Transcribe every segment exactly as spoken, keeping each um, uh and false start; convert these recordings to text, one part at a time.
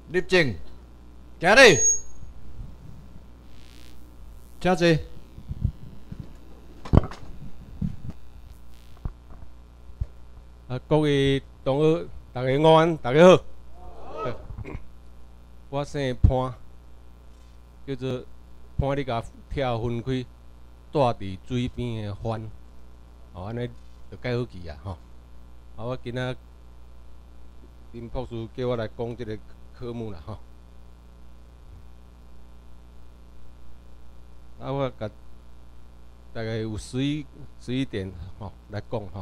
立正，行礼，请坐。 啊，各位同学，大家午安，大家好。我姓潘，叫做潘，你甲拆分开，住伫水边的番，哦，安尼就介好记啊，吼。啊，我今仔林博士叫我来讲即个科目啦，吼。啊，我甲大概有十一十一点吼来讲吼。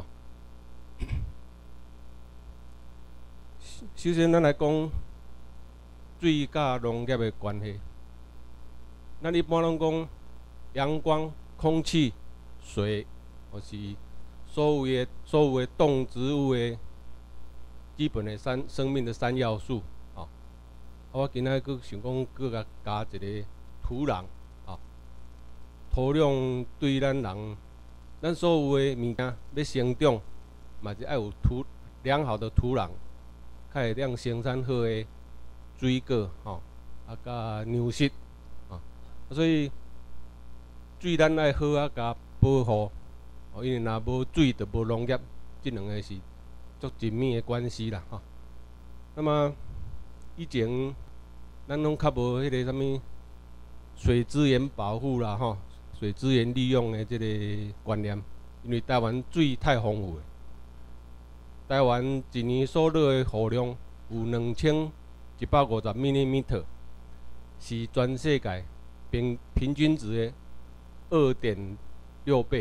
首先，咱来讲水甲农业的关系。咱一般拢讲阳光、空气、水，或是所有的所有的动植物的基本的三生命的三要素。哦，啊，我今仔佫想讲，佫甲加一个土壤。哦，土壤对咱人，咱所有的物件要生长，嘛是爱有土良好的土壤。才会当生产好诶水果吼，啊甲粮食，啊，所以水咱爱好啊甲保护，哦，因为若无水就无农业，即两个是足紧密诶关系啦吼。那么以前咱拢较无迄个啥物水资源保护啦吼，水资源利用诶即个观念，因为台湾水太丰富诶。台湾一年所落的雨量有两千一百五十 millimeter， 是全世界平平均值的二点六倍。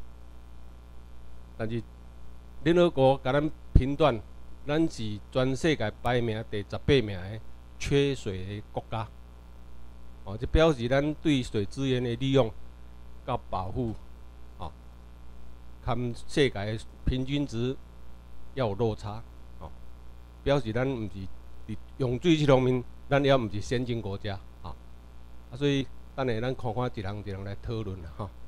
但是联合国甲咱评断，咱是全世界排名第十八名的缺水的国家。哦，这表示咱对水资源的利用甲保护，哦，跟世界的平均值要有落差，哦，表示咱毋是伫用水这方面，咱也毋是先进国家，啊，啊，所以等下咱看看一项一项来讨论啦，吼。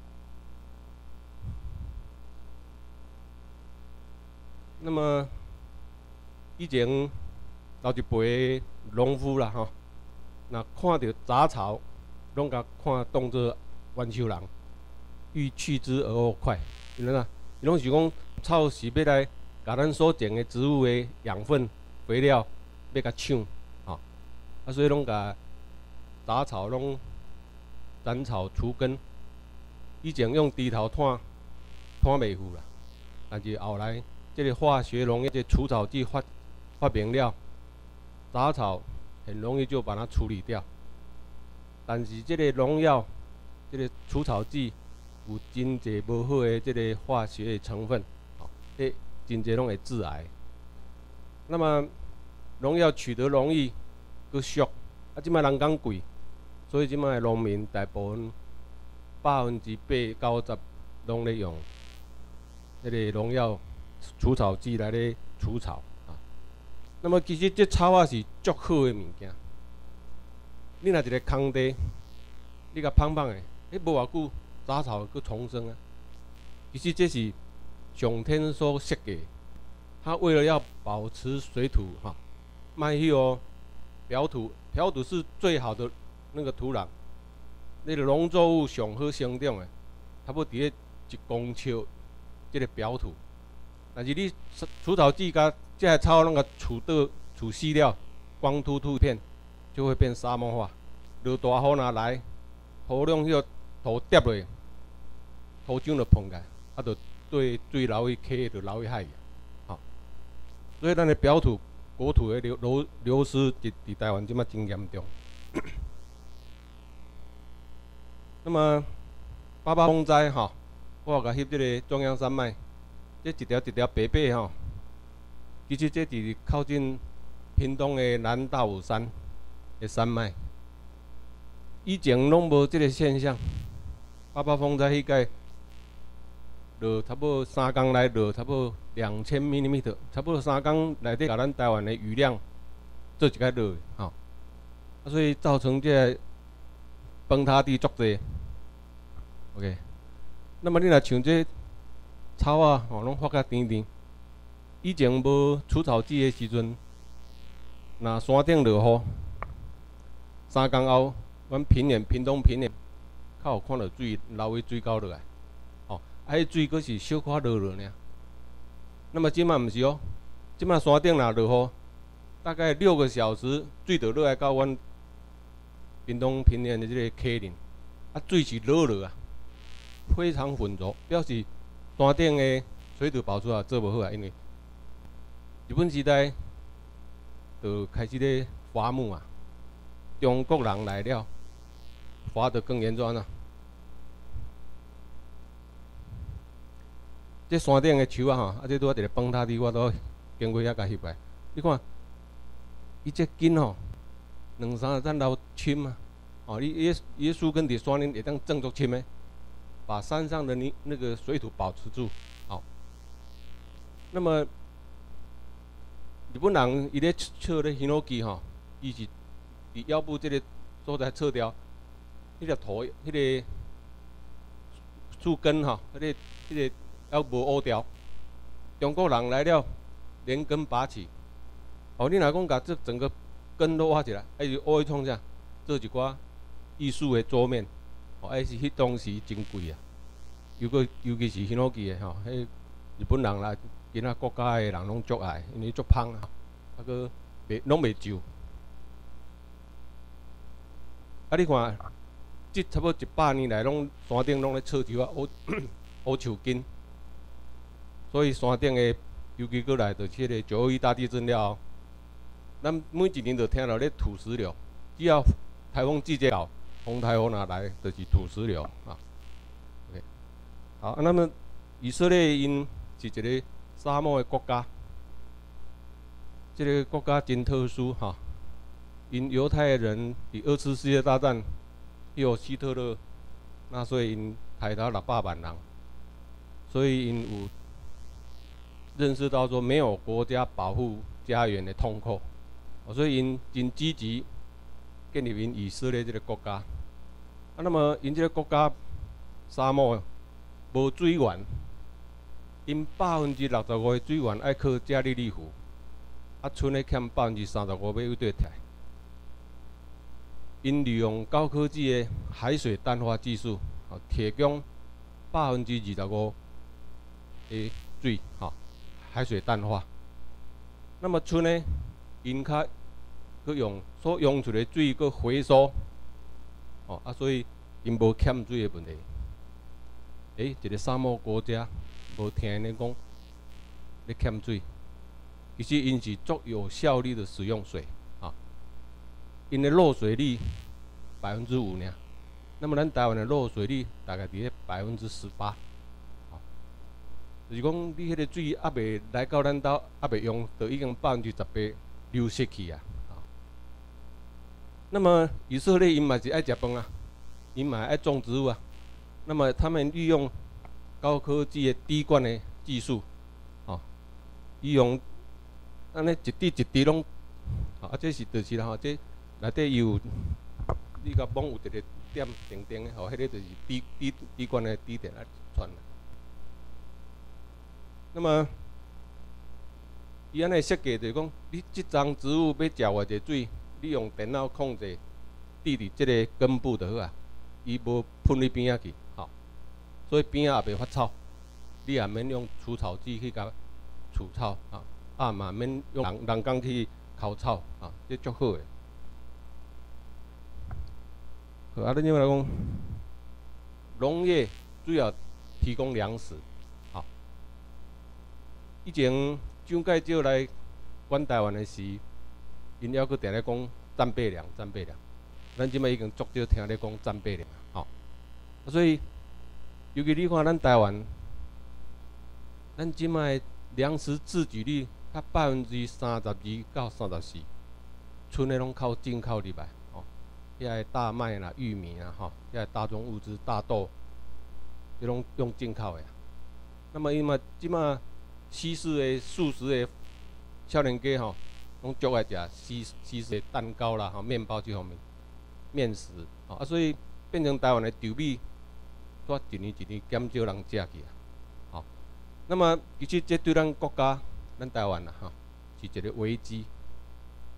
那么以前老一辈农夫啦，吼，若看到杂草，拢甲看当作冤仇人，欲去之而后快，因为呐，伊拢是讲草是要来甲咱所种的植物的养分、肥料要甲抢，吼，啊，所以拢甲杂草拢斩草除根。以前用猪头炭炭袂赴啦，但是后来这个化学农业、这个除草剂发发明了，杂草很容易就把它处理掉。但是这个农药、这个除草剂有真侪无好的这个化学的成分，吼，这真侪拢会致癌。那么农药取得容易，佫俗，啊，即摆人工贵，所以即摆农民大部分百分之八九十拢咧用迄个农药除草剂来咧除草啊。那么其实这草啊是足好的物件。你若一个空地，你甲放放的，迄无偌久杂草佫重生啊。其实这是上天所设计，它为了要保持水土哈，卖去哦，表土，表土是最好的那个土壤，那个农作物上好生长的，差不多伫咧一公尺这个表土。但是你除草剂甲这些草拢甲除倒除死了，光秃秃一片，就会变沙漠化。落大雨若来，土壤迄个土跌落，土壤就碰起来，啊，就对水流去溪，就流去海。好，所以咱的表土、国土的流流流失，伫伫台湾即摆真严重。那么八八风灾吼，我有甲翕即个中央山脉，这一条一条白白吼，其实这伫靠近屏东的南大武山的山脉，以前拢无即个现象。八八风灾迄届落差不多三工来落差不多两千 millimeter， 差不多三工内底甲咱台湾的雨量做一届落的吼，啊，所以造成这个崩塌地足济。OK， 那么你若像这草啊，吼，拢发甲甜甜。以前无除草剂的时阵， 那山顶落雨，三工后，阮平原、屏东平原，较有看到水流的水沟落来。哦，啊，迄水阁是小可落落尔。那么即摆毋是哦，即摆山顶若落雨，大概六个小时，水就落来到阮屏东平原的即个溪林，啊，水是落落啊，非常浑浊，表示山顶的水土保持啊做无好啊，因为日本时代就开始咧伐木啊，中国人来了，伐得更严重啊。这山顶的树啊，吼，啊，这拄啊伫咧崩塌地，我都经过遐甲翕来。你看，伊这根吼，两三层楼深啊，哦，伊伊伊树根伫山顶会当种足深的，把山上的泥那个水土保持住，好。那么日本人伊咧测咧ヒノキ吼，伊是伫腰部这个所在测掉，迄个土，迄个树根吼，迄个迄个还无乌掉。中国人来了，连根拔起。哦，你若讲甲这整个根都挖起来，还是乌去创啥？做一寡艺术的桌面，哦，还是迄当时真贵啊。尤其尤其是ヒノキ的吼，迄日本人来。其他国家的人拢足爱，因为足芳啊，啊个袂拢袂旧。啊，你看，即差不多一百年来，拢山顶拢咧测树啊，乌乌树根。所以山顶的，尤其过来就是迄个九二一大地震了后，咱每一年就听到咧土石流，只要台风季节到，风台风若来，就是土石流啊。OK， 好，啊，那么以色列因是一个沙漠的国家，这个国家真特殊哈。因犹太人伫二次世界大战，有希特勒纳粹因杀到六百万人，所以因有认识到说没有国家保护家园的痛苦，所以因真积极建立因以色列这个国家。啊，那么因这个国家沙漠无水源。因百分之六十五的水源爱靠加利利湖，啊，剩的欠百分之三十五要由对摕。因利用高科技的海水淡化技术，哦，提供百分之二十五的水，哈，海水淡化。那么剩的因较佮用所用出的水佮回收，哦啊，所以因无欠水的问题。诶、欸，一个沙漠国家。无听咧讲，咧欠水，其实因是足有效率的使用水啊。因的漏水率百分之五呢，那么咱台湾的漏水率大概伫咧百分之十八，啊，就是讲你迄个水还未来到咱兜，还未用，就已经百分之十八流失去啊。啊，那么以色列因嘛是爱食饭啊，因嘛爱种植物啊，那么他们利用高科技的滴灌的技术，哦，伊用安尼一滴一滴拢，啊，这是就是啦吼，这内底有你甲网有一个点定定的，吼，迄个就是滴滴滴灌的滴点来传。那么伊安尼设计就是讲，你即丛植物要食偌济水，你用电脑控制，滴伫即个根部就好啊，伊无喷去边仔去。所以边仔也袂发臭，你也免用除草剂去甲除草啊，啊嘛免用人人工去烤草啊，这足好诶。好，啊，咱即来讲，农业主要提供粮食，啊，以前蒋介石来管台湾诶时，因还佫定咧讲战备粮，战备粮，咱即摆已经足少听咧讲战备粮，吼，所以。尤其你看咱台湾，咱即摆粮食自给率较百分之三十二到三十四，剩的拢靠进口入来，哦，遐个大麦啦、玉米啊，吼，遐个大宗物资、大豆，这拢用进口的。那么因为即摆西式的、素食的少年家吼，拢足爱食西西式的蛋糕啦、吼面包这方面，面食，啊，所以变成台湾的稻米。煞一年一年减少人食去啊，好，那么其实这对咱国家、咱台湾啊，哈，是一个危机。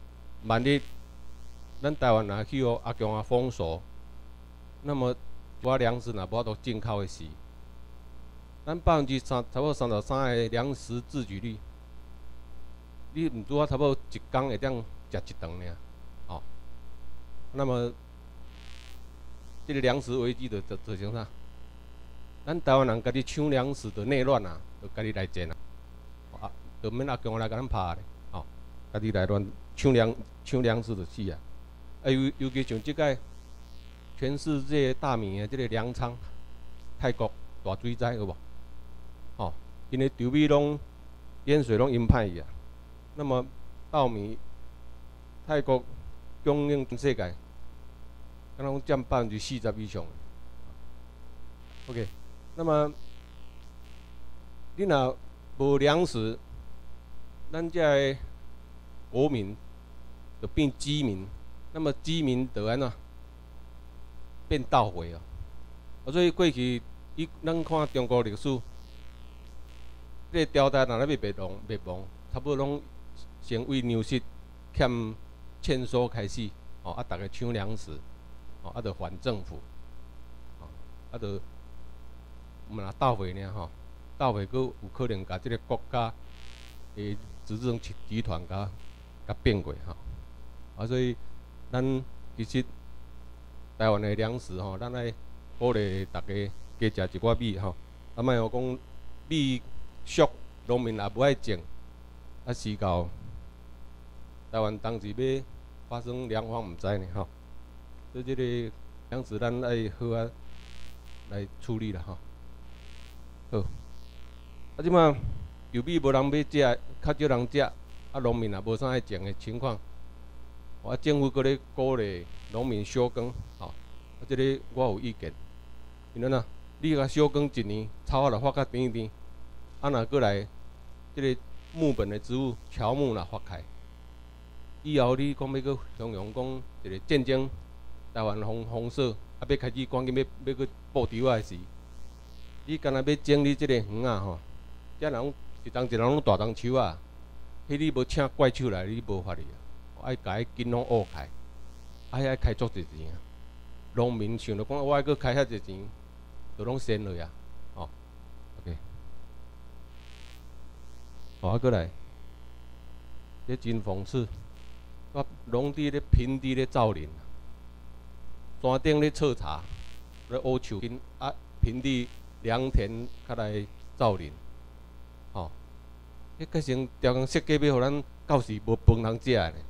万一咱台湾若去互阿强啊封锁，那么我粮食若无法度进口的时，咱百分之三差不多三十三的粮食自给率，你毋拄啊差不多一工会当食一顿尔，哦，那么这个粮食危机就就造成啥？咱台湾人家己抢粮食就内乱啊，就家己来战啊，啊，就免阿强来甲咱拍咧，哦，家己来乱抢粮抢粮食就死啊！啊尤尤其像即届全世界大名的即个粮仓，泰国大水灾有无？哦，因为稻米拢淹水拢淹歹去啊。那么稻米泰国供应全世界，敢拢占百分之四十以上。OK， 那么你若无粮食，咱遮个国民就变饥民，那么饥民就安怎变盗匪哦。啊，所以过去伊咱看中国历史，这个朝代若咧要灭亡灭亡，差不多拢先为粮食欠欠收开始，哦，啊，逐个抢粮食，哦，啊，着反政府，哦，啊，着毋若盗匪尔吼，盗匪佫有可能甲即个国家诶执政集集团甲甲变过吼，啊，所以咱其实台湾诶粮食吼，咱爱鼓励大家加食一寡米吼，啊，莫互讲米俗，农民也无爱种，啊，时到台湾当时要发生粮荒，毋知呢吼，所以即个粮食咱爱好啊来处理啦吼。好，啊，即马稻米无人要食，较少人食，啊，农民也无啥爱种的情况，啊，政府搁咧鼓励农民休耕，吼，啊，即个我有意见，因为呐，你甲休耕一年，草啊就发较甜甜，啊，若过来，即个木本的植物乔木若发开，以后你讲要搁形容讲一个战争，台湾封封锁，啊，要开始赶紧要要搁布稻仔的时。你干那要整理即个园啊吼，遮人一丛一丛拢大丛树啊，迄你无请怪手来，你无法哩啊，爱甲伊紧拢挖开，啊，遐开足侪钱啊。农民想着讲，我爱搁开遐侪钱，就拢先落啊，吼 ，OK， 好啊，过来，这真讽刺，我农地咧平地咧造林，山顶咧彻查，咧乌树根啊，平地。良田较来造林，吼，迄改成条工设计要互咱到时无饭通食呢。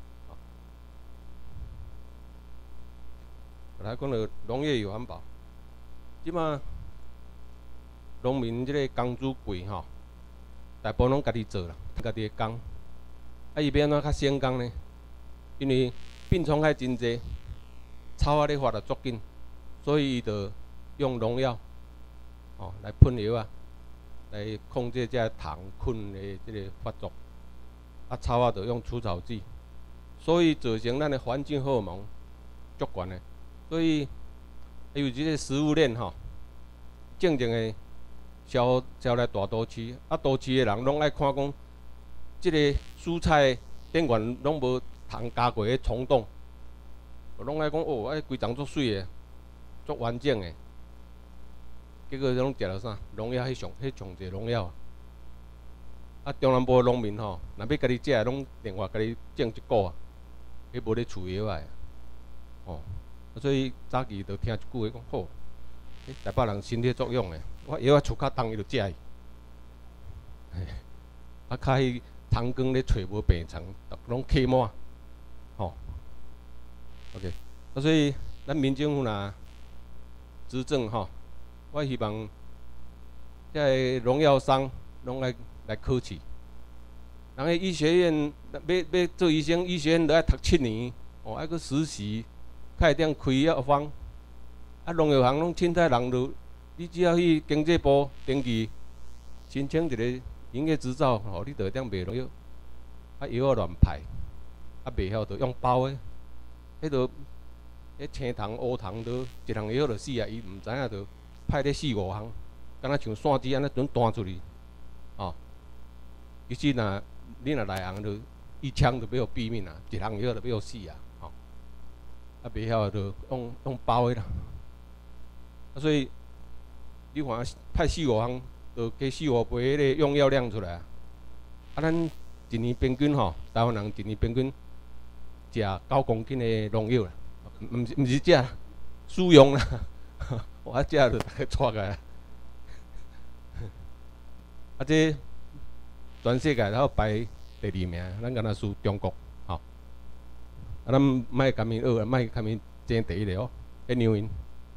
来讲到农业有环保，即马农民即个工资贵吼，大部分拢家己做啦，家己的工。啊，伊要安怎较省工呢？因为病虫害真济，草啊咧发得足紧，所以伊就用农药。哦，来喷药啊，来控制这糖菌的这个发作。啊，草啊，就用除草剂，所以造成咱的环境荷尔蒙足悬的。所以，因为这个食物链吼，正正的销销来大都市，啊，都市的人拢爱看讲，这个蔬菜顶悬拢无通加过的虫洞，拢爱讲哦，哎，规丛足水的，足完整的。结果拢食了啥？农药，迄上迄上侪农药啊！啊，中南部农民吼，若要家己食，拢另外家己种一股啊，迄无咧除药啊。哦，所以早期就听一句话讲，好，迄台北人身体作用诶，我药啊出较重伊就食伊。啊，较迄汤羹咧找无病床，拢客满。吼 ，OK， 啊，所以咱民政府若执政吼。我希望，即个农药商拢来来考试。人个医学院要要做医生，医学院都要读七年，哦，还搁实习，才会当开药方。啊，农药行拢凊彩人就，你只要去经济部登记，申请一个营业执照，吼，你就会当卖农药。啊，药啊乱派，啊，袂晓就用包的，迄个，迄青糖、乌糖都一项药就死啊，伊毋知影就。派咧四五项，敢若像线枝安尼准弹出去，哦。其实若你若内行就一枪就要互毙命啊，一人药就要死啊，吼、哦，啊袂晓就用用包的啦，啊所以你看派四五项，就加四五杯迄个用药量出来啊，啊咱一年平均吼，台湾人一年平均食九公斤的农药啦，毋是毋是食，使用啦，我食就大家错个啦，啊这全世界然后排第二名，咱敢若输中国，吼、哦，啊咱莫甘面学，莫甘面争第一个哦，迄牛因，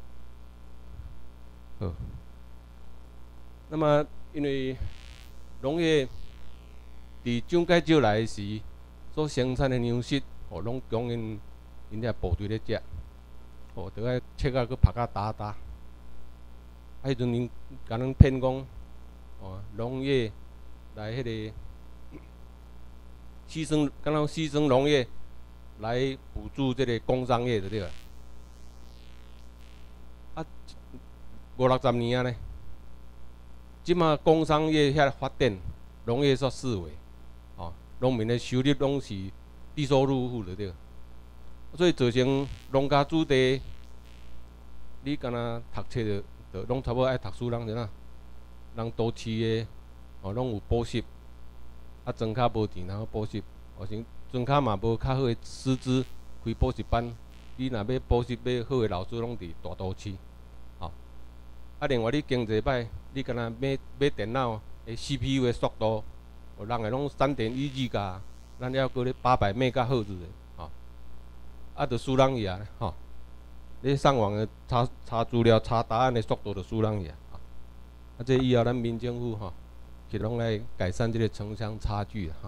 好，那么因为农业伫蒋介石来时所生产的粮食，哦，拢供应因遐部队咧食，哦，着爱切啊，佮拍啊打打，啊，迄阵因甲咱骗讲，哦，农业来迄、那个。牺牲，敢若牺牲农业来补助这个工商业，就对了。啊，五六十年啊呢，即马工商业遐发展，农业煞式微，哦，农民的收入拢是低收入户，就对了。所以造成农家子弟，你敢若读册着，着拢差不多爱读书人者啦。人都市的，哦，拢有补习。啊，庄脚无钱，然后补习，或是庄脚嘛无较好的师资开补习班。你若要补习，要好的老师拢伫大都市，吼、哦。啊，另外你经济歹，你敢若买买电脑的 C P U 的速度，哦，人个拢三点一 G 噶，咱要搁咧八百 mega 赫兹的，吼、哦。啊，着输人去啊，吼、哦。你上网的查查资料、查答案的速度着输人去啊。啊，这以后咱民政府吼。哦是拢来改善这个城乡差距哈。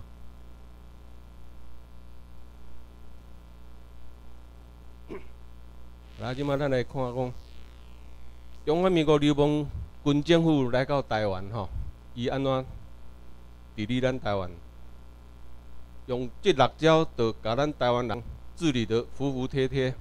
来，即马咱来看讲，中华民国流氓军政府来到台湾吼，伊安怎治理咱台湾？用这六招，就甲咱台湾人治理得服服帖帖。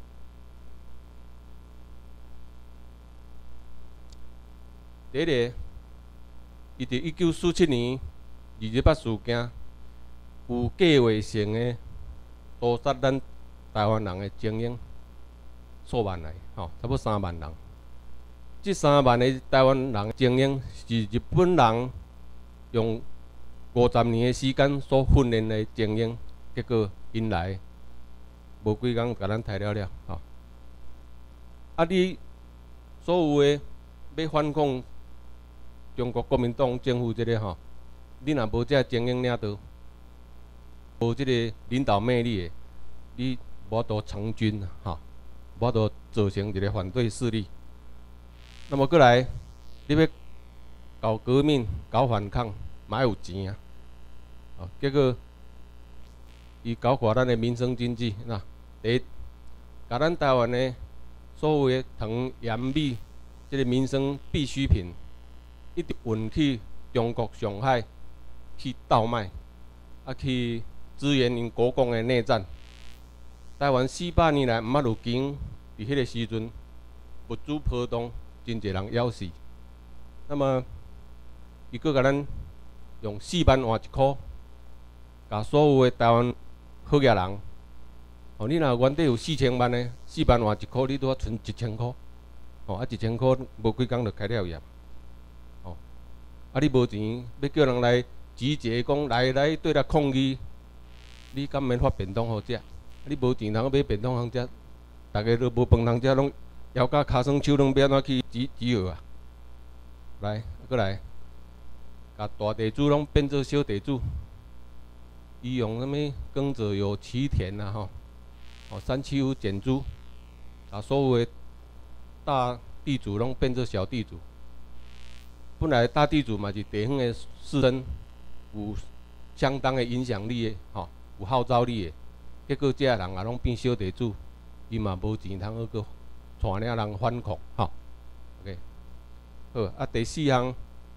第一个。伊伫一九四七年二二八事件，有计划性的屠杀咱台湾人的精英数万来，吼，差不多三万人。这三万个台湾人精英是日本人用五十年的时间所训练的精英，结果因来无几工，甲咱杀了了，吼。啊，你所有的要反抗。中国国民党政府这个吼，你若无这精英领导，无这个领导魅力的，你无法度成军吼，无法度造成一个反对势力。那么过来，你要搞革命、搞反抗，嘛要有钱啊！哦，结果伊搞垮咱的民生经济，那第一，甲咱台湾的所有的糖、盐、米，这个民生必需品。一直运去中国上海去倒卖，啊去支援因国共的内战。台湾四百年来毋捌有经，伫迄个时阵物资波动，真侪人枵死。那么，伊佫甲咱用四万换一箍，甲所有的台湾好野人，哦，你若原底有四千万的，四万换一箍，你拄啊存一千箍，哦，啊一千箍无几工就开了业。啊！你无钱，要叫人来集结，讲来来对咱抗议，你敢免发便当好食？你无钱，通买便当通食，大家都无饭通食，拢腰甲骹酸手拢要安怎去集集合啊？来，过来，甲大地主拢变做小地主，伊用什物耕者有其田啊吼，哦三七五减租，把所有的大地主拢变做小地主。本来大地主嘛是地方的士绅，有相当的影响力的，吼，有号召力的。结果这人也拢变小地主，伊嘛无钱通好个带领人反抗，吼。OK， 好啊，第四项，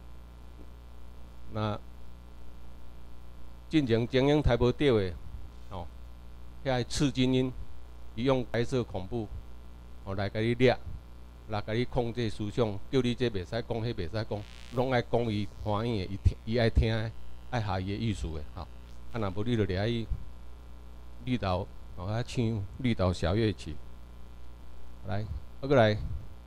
那进前精英抬无着的，吼，遐刺精英，伊用白色恐怖，吼来甲你掠。来，甲你控制思想，叫你这袂使讲，迄袂使讲，拢爱讲伊欢喜的，伊听，伊爱听，爱下伊的意思的，吼。啊， 啊，若无你就掠去绿岛，哦，遐唱绿岛小夜曲。来，啊，过来，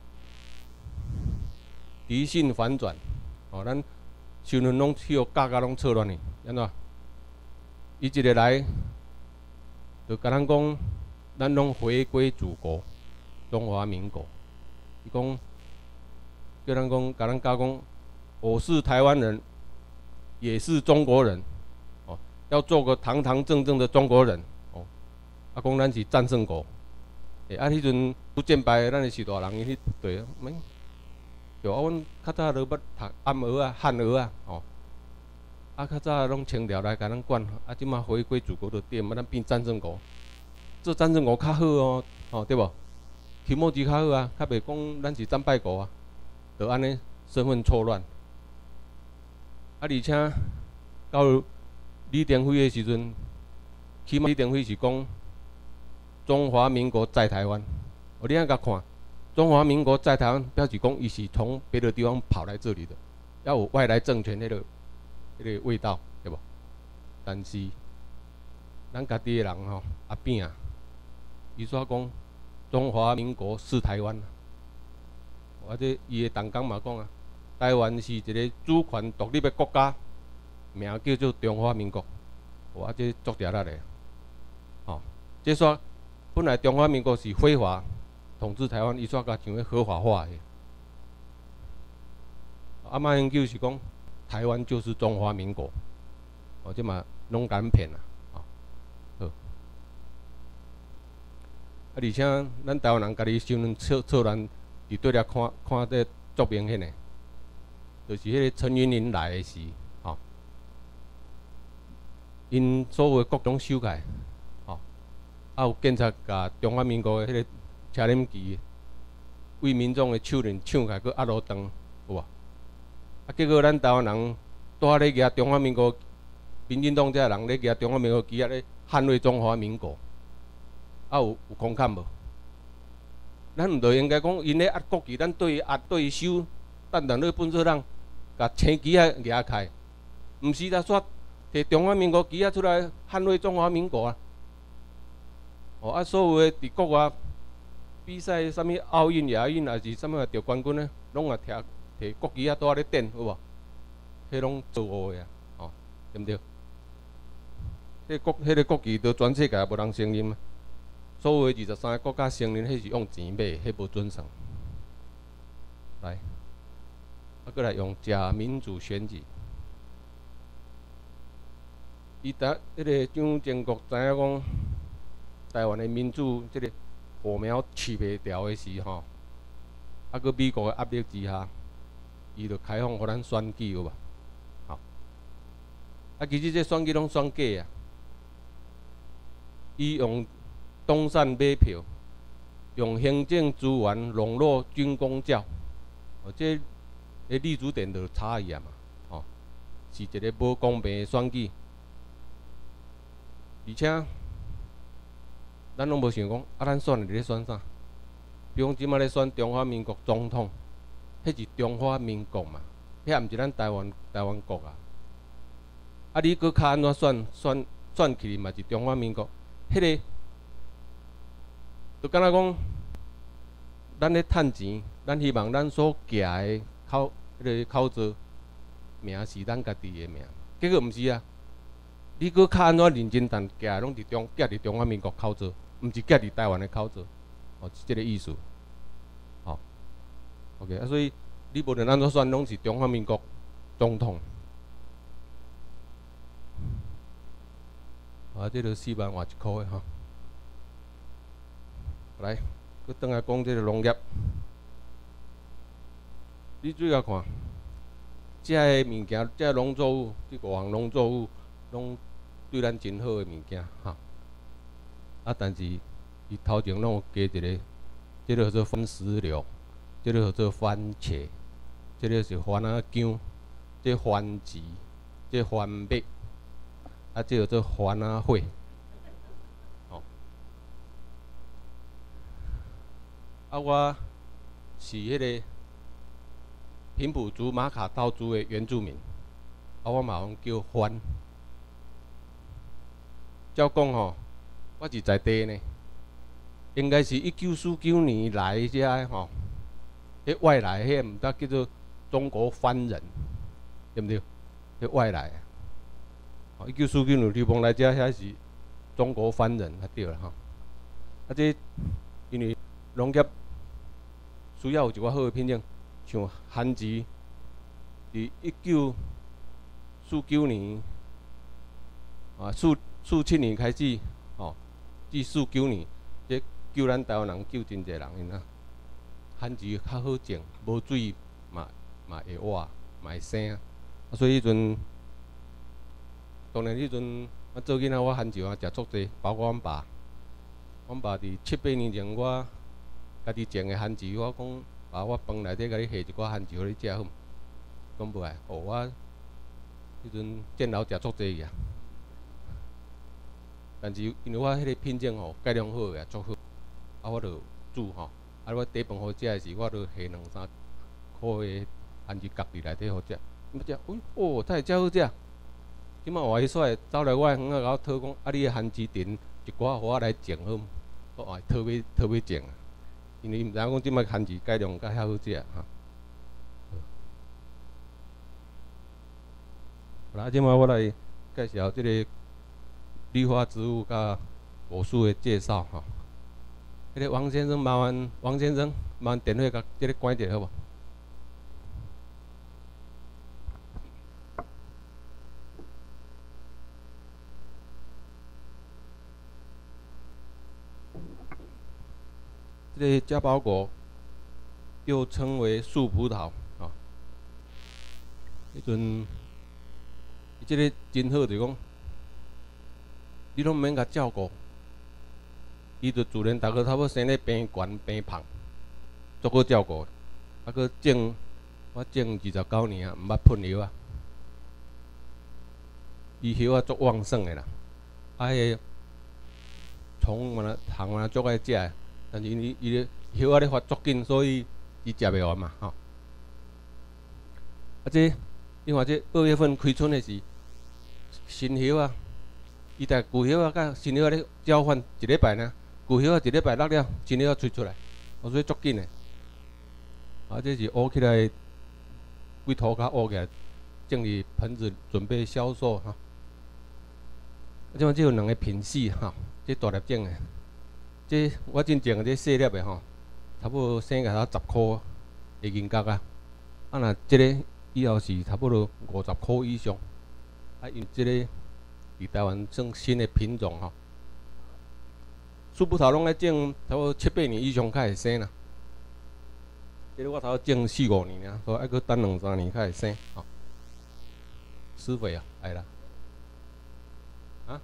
离性反转，哦，咱新闻拢去互教甲拢错乱去，安怎？伊一个来，就甲咱讲，咱拢回归祖国，中华民国。伊讲，叫咱讲，甲咱教讲，我是台湾人，也是中国人，哦，要做个堂堂正正的中国人，哦，啊，讲咱是战胜国。 欸，啊，迄阵不战败，咱的是大人，伊迄对，免，对啊，阮较早都捌读暗学啊、汉学啊，吼，啊，较早拢清朝来甲咱管，啊，即马回归祖国就对，嘛，咱变战胜国，做战胜国较好哦，吼，对无？题目字较好啊，较袂讲咱是战败国啊，就安尼身份错乱，啊，而且到李登辉的时阵，起码李登辉是讲。 中华民国在台湾，我你看甲看，中华民国在台湾，表示讲伊是从别的地方跑来这里的，要有外来政权迄、那个、迄个味道，对无？但是咱家己的人吼，阿扁啊，伊说讲中华民国是台湾，或者伊的党纲嘛讲啊，台湾是一个主权独立的国家，名叫做中华民国，我这作掉了嘞，吼，即说。 本来中华民国是非法统治台湾，伊煞甲想要合法化的。啊，马英九是讲台湾就是中华民国，哦，即嘛拢敢骗啦，啊，好。啊，而且咱台湾人家己新闻策策乱，伫对了看看得足明显的，就是迄个陈云林来的时，吼，因所有的各种修改。 啊，有警察甲中华民国的迄个车轮旗，为民众的手链抢开，佮压落长，有无？啊，结果咱台湾人拄咧举中华民国，民进党这人咧举中华民国旗啊，咧捍卫中华民国，啊有有空看无？咱毋着应该讲，因咧压国旗，咱对伊压对伊收，等等咧本色人，甲青旗啊举开，毋是啦，煞摕中华民国旗啊出来捍卫中华民国啊！ 哦，啊，所有的伫国外比赛，啥物奥运、亚运，还是啥物得冠军呢，拢啊摕摕国旗啊，拄啊咧展，有无？迄拢做恶的啊，哦，对毋对？迄国迄个国旗，都全世界也无人承认啊。所有的二十三个国家承认，迄是用钱买，迄无准绳。来，啊，过来用假民主选举。伊达迄个蒋经国知影讲。 台湾的民主这个火苗起袂掉的时吼，啊，搁美国的压力之下，伊就开放互咱选举有无？好，啊，其实这选举拢选假啊，伊用东山买票，用行政资源笼络军公教，哦，这个立足点就差异啊嘛，哦，是一个无公平的选举，而且。 咱拢无想讲，啊，咱选是咧选啥？比如讲，即马咧选中华民国总统，迄是中华民国嘛，遐毋是咱台湾台湾国啊。啊，你搁较安怎选选选起嘛是中华民国，迄、那个就敢若讲，咱咧趁钱，咱希望咱所寄的口迄、那个口罩名是咱家己的名，结果毋是啊。 你搁较安怎认真但寄拢伫中寄伫中华民国口罩，毋是寄伫台湾的口罩，哦，是即个意思。好、哦、，OK 啊，所以你无论安怎选，拢是中华民国总统。啊，这个四万换一箍的吼。来，搁转来讲这个农业，你注意下看，遮个物件，遮农作物，即五项农作物，拢。 对咱真好的物件，哈，啊，但是伊头前拢有加一个，即个叫做番石榴，即个叫做番茄，即个是番仔姜，即番薯，即番麦，啊，即叫做番仔血，哦，啊，我是迄个平埔族马卡道族的原住民，啊，我嘛用叫番。 照讲吼，我是在地呢，应该是一九四九年来遮吼，迄外来迄毋知叫做中国番人，对毋对？迄外来，哦，一九四九年流亡来遮，遐是中国番人，啊对啦吼。啊，这因为农业需要有一寡好诶品种，像番薯，伫一九四九年啊四四七年开始，吼，至四九年，这救咱台湾人救真侪人，因啊，番薯较好种，无水嘛嘛会活，嘛会生，啊，所以迄阵，当然迄阵我做囡仔，我番薯啊食足济，包括阮爸。阮爸伫七八年前，我家己种诶番薯，我讲爸，我饭内底甲你下一寡番薯，互你食好。讲无爱，哦，我迄阵见老食足济个，但是因为我迄个品种吼改良好个，足好，啊，我著煮吼，啊，我底饭好食诶时，我著下两三箍诶番薯夹伫内底好食。要食，哎，哦，太真好食。即摆换伊煞会走来我园仔甲我讨讲，啊，你诶番薯田一寡，互我来种好。我爱特别特别种，因为毋知影讲即摆番薯改良甲遐好食哈。好啦，即摆我来介绍即个绿化植物甲果树的介绍哈。迄个王先生，麻烦王先生，麻烦电话甲即个关掉好无？这个家宝果又称为树葡萄啊。迄阵，伊即个真好，就讲你拢免甲照顾，伊就自然逐个差不多生咧平悬平胖，足好照顾。啊，佮种我种二十九年啊，毋捌喷药啊。伊叶啊足旺盛的啦，啊，迄个虫嘛、虫啊足爱食的。但是因为伊个叶啊咧发足紧，所以伊食袂完嘛，吼。啊，这你看这二月份开春的时，新叶啊，伊在旧叶啊甲新叶啊咧交换一礼拜呢，旧叶啊一礼拜落了，新叶啊吹出来，所以足紧的。啊，这是乌起来，规土骹乌起来，种入盆子准备销售哈。啊，即摆这有两个品系哈，这大粒种的。这我真种这细粒的吼，差不多生个十箍的银角啊。啊，若这个以后是差不多五十箍以上。啊，因这个伫台湾算新的品种吼。树葡萄拢爱种差不多七八年以上才会生啦。这个我头种四五年啊，所以还阁等两三年才会生吼。施肥啊，来啦。啊？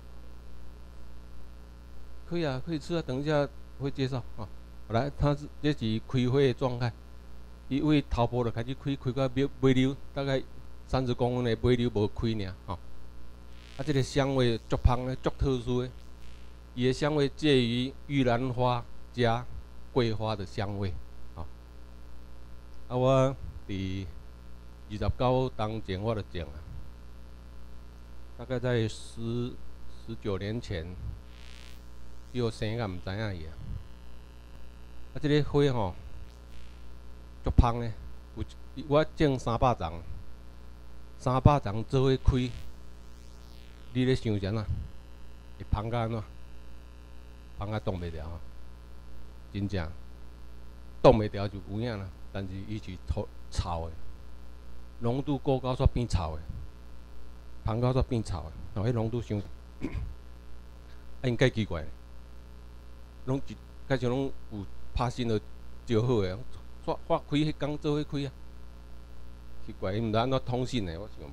可以啊，可以吃啊，等一下会介绍啊。来，它是这是开花的状态，伊为头部就开始开，开到尾尾流大概三十公分的尾流无开尔吼。啊，这个香味足香的，足特殊的，伊的香味介于玉兰花加桂花的香味，吼。啊，我伫二十九当前我就种啊，大概在十十九年前。又生甲毋知影伊啊！啊，即个花吼，足芳的，有我种三百丛，三百丛做伙开，你咧想啥啊？会芳甲安怎？芳甲挡袂牢啊！真正挡袂牢就有影啦，但是伊是臭臭的，浓度高到煞变臭的，芳到煞变臭的，哦，迄浓度伤，啊，因介奇怪。拢一开始拢有拍心就招好诶，煞发开迄工做伙开啊，奇怪，伊毋知安怎通信诶，我想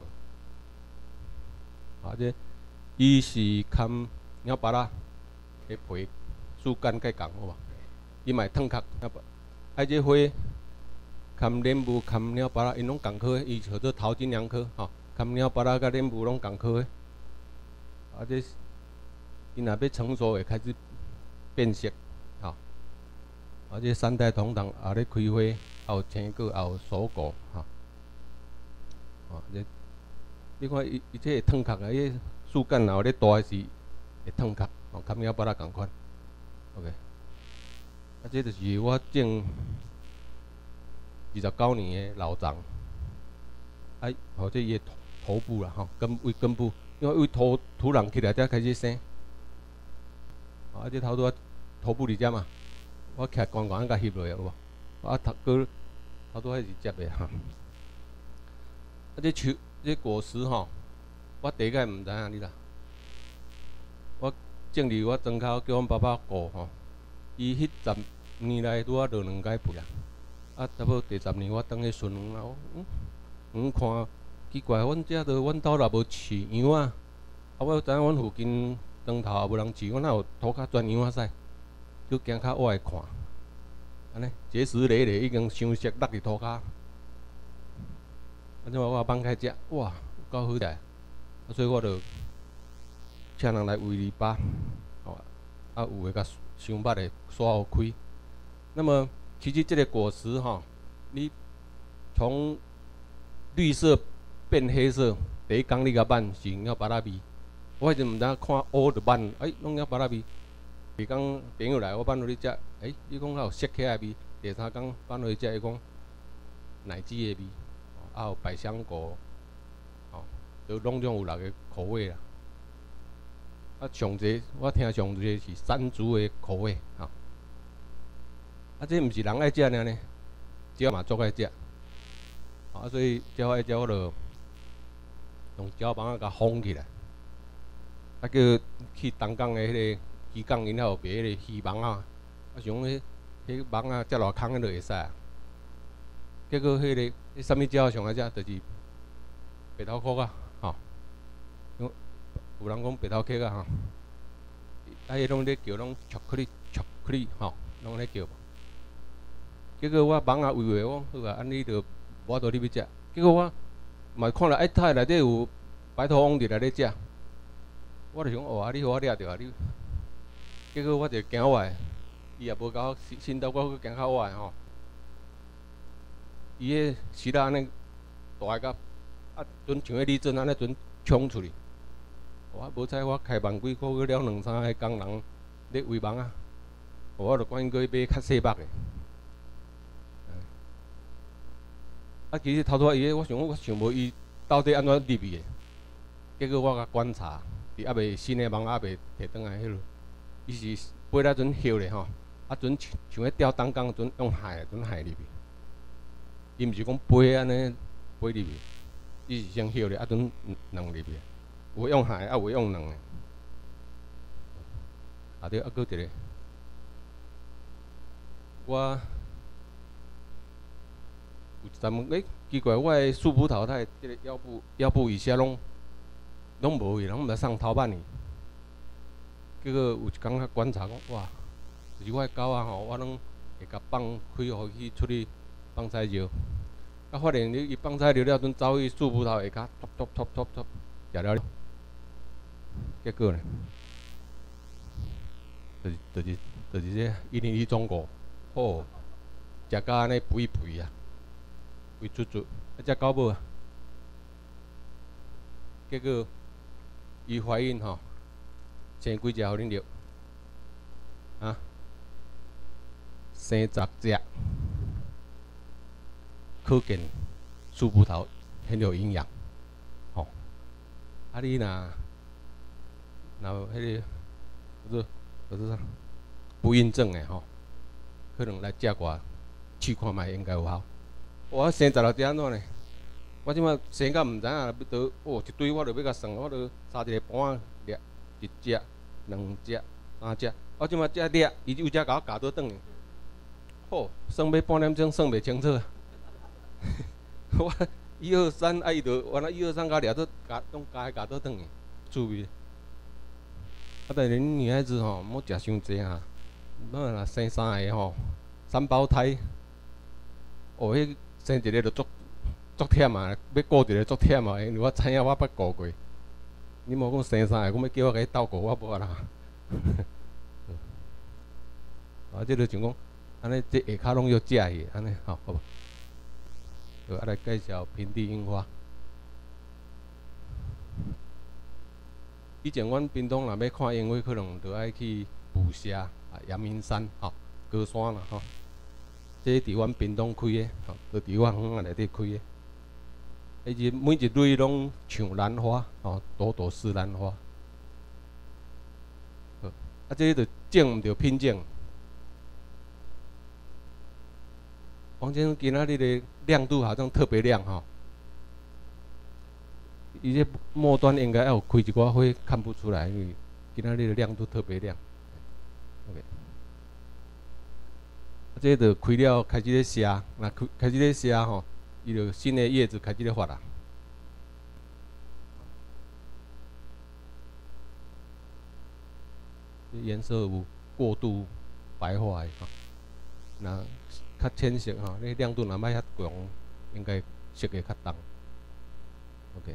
无。啊，这伊是含鸟巴拉迄皮树干介共好无？伊嘛会烫壳，啊，这花含莲雾、含鸟巴拉，因拢共科诶，伊叫做桃金娘科吼，含鸟巴拉甲莲雾拢共科诶。啊，这伊若要成熟会开始。变色，吼，啊，这三代同堂也咧开花，也有青果，也有蔬果，吼，啊，这你看伊伊这会烫壳啊，伊树干若有咧大时， 会烫脚，哦，甲猫巴拉共款 ，OK。啊，这就是我种二十九年的老张，啊，或者伊的头部啦，吼，根为根部，因为为土土壤起来才开始生。啊，这头拄头部里只嘛，我徛悬悬甲翕落去有无？啊，头个头拄迄是接的哈。啊，这树这果实吼，我第一个毋知影你啦。我种伫我庄口叫阮爸爸顾吼，伊迄十年来拄啊落两届肥啊。啊，差不多第十年我当去巡园啊，嗯，嗯看奇怪，阮遮都阮兜也无饲羊啊，啊，我知影阮附近庄头也无人饲，我哪有土骹转羊仔屎？就行较我来看，安尼结实累累，已经伤熟落伫土骹。啊，即摆我放开食，哇，够好食，啊，所以我就请人来喂篱笆，哦，啊，有诶甲伤捌诶刷互开。那么其实这个果实哈，你从绿色变黑色，第一工你甲挽是用巴拉味，我迄阵毋知影看乌就挽，哎，拢用巴拉味。第二工朋友来，我挽落去食，哎，伊讲还有色起来味。第三工挽落去食，伊讲奶汁的味，啊有百香果，哦，都拢总有六个口味啦。啊，上济我听上济是山竹的口味，吼。啊，这毋是人爱食尔呢，鸟嘛足爱食。啊，所以鸟爱食，我就用鸟网啊甲封起来，啊叫去东港的迄个渔港，因遐有卖迄个鱼网啊，啊想迄迄网啊接落空，迄就会使啊。结果迄、那个迄啥物鸟上爱食，就是白头壳啊，吼、哦。有人讲白头壳啊，吼。啊，伊拢咧叫拢巧克力，巧克力，吼，拢咧叫。结果我网啊喂喂，我好啊，安尼就我倒入去食。结果我嘛看了，哎，太内底有白头翁伫内底食，我就想，哦，啊，你互我掠着啊你。结果我就行歪，伊也无甲我伸到我去行较歪吼。伊迄时仔安尼大个，啊，准像迄李准安尼准冲出去。我无采，我开万几箍，去了两三个工人咧喂网啊，我就赶紧去买较细目的。啊，其实头拄仔伊，我想我想无伊到底安怎入去的。结果我甲观察，伫还袂新的网还袂摕转来迄落，伊是飞来阵歇咧吼，啊阵像像迄钓东港阵用海阵海入去。伊毋是讲飞安尼飞入去，伊是先歇咧，啊阵弄入去。有用海，啊有用弄的。啊对，啊搁一个，我。有三问，诶，奇怪，我的树葡萄它即个腰部腰部以下拢拢无去，拢毋知送头版去。结果有一工较观察讲，哇，就是我的狗啊吼，我拢会甲放开互伊出去放菜苗。啊，发现你伊放菜苗了，阵走去树葡萄下骹，突突突突突，食了。结果呢，就是就是就是这印尼中国，哦，食到安尼肥肥啊！肥足足，啊，只狗母啊，结果伊怀孕吼，生几只互恁着？啊，生十只，可见树葡萄很有营养，吼、哦。啊，你若若有迄个，不是不是啥，不孕症的吼，可能来食过，试看觅应该有效。我生十六只安怎呢？我即摆生到毋知影要倒，哦，一堆我着要甲算，我着三一个盘仔掠一只、两只、三只，我即摆只掠，伊有只甲我夹倒转去，吼，算要半点钟算袂清楚。我一二三，啊伊着原来一二三甲掠倒夹，拢夹夹倒转去，趣味。啊，但是恁女孩子吼，莫食伤济哈，莫若生三个吼，三胞胎，哦，迄。生一个就足足忝啊，要顾一个足忝啊，因为我知影我捌顾过。你莫讲生三个，讲要叫我甲伊斗顾，我无啦。啊，即就像讲，安尼即下骹拢要食去，安尼吼，好无？就啊来介绍平地樱花。 以前阮屏东若要看樱花，可能着爱去雾社啊、阳明山吼、高山啦吼。这伫阮屏东开的，吼，就伫我园仔内底开的。而且每一蕊拢像兰花，吼，朵朵是兰花。啊，这个着种毋着品种。王先生今仔日的亮度好像特别亮吼。伊这末端应该要有开一寡花，看不出来，因为今仔日的亮度特别亮。OK， 啊，这个开了开始咧谢，那开开始咧谢吼，伊就新的叶子开始咧发啦。颜色有过度白化的吼，那较浅色吼，你亮度若莫遐强，应该色会较重。OK。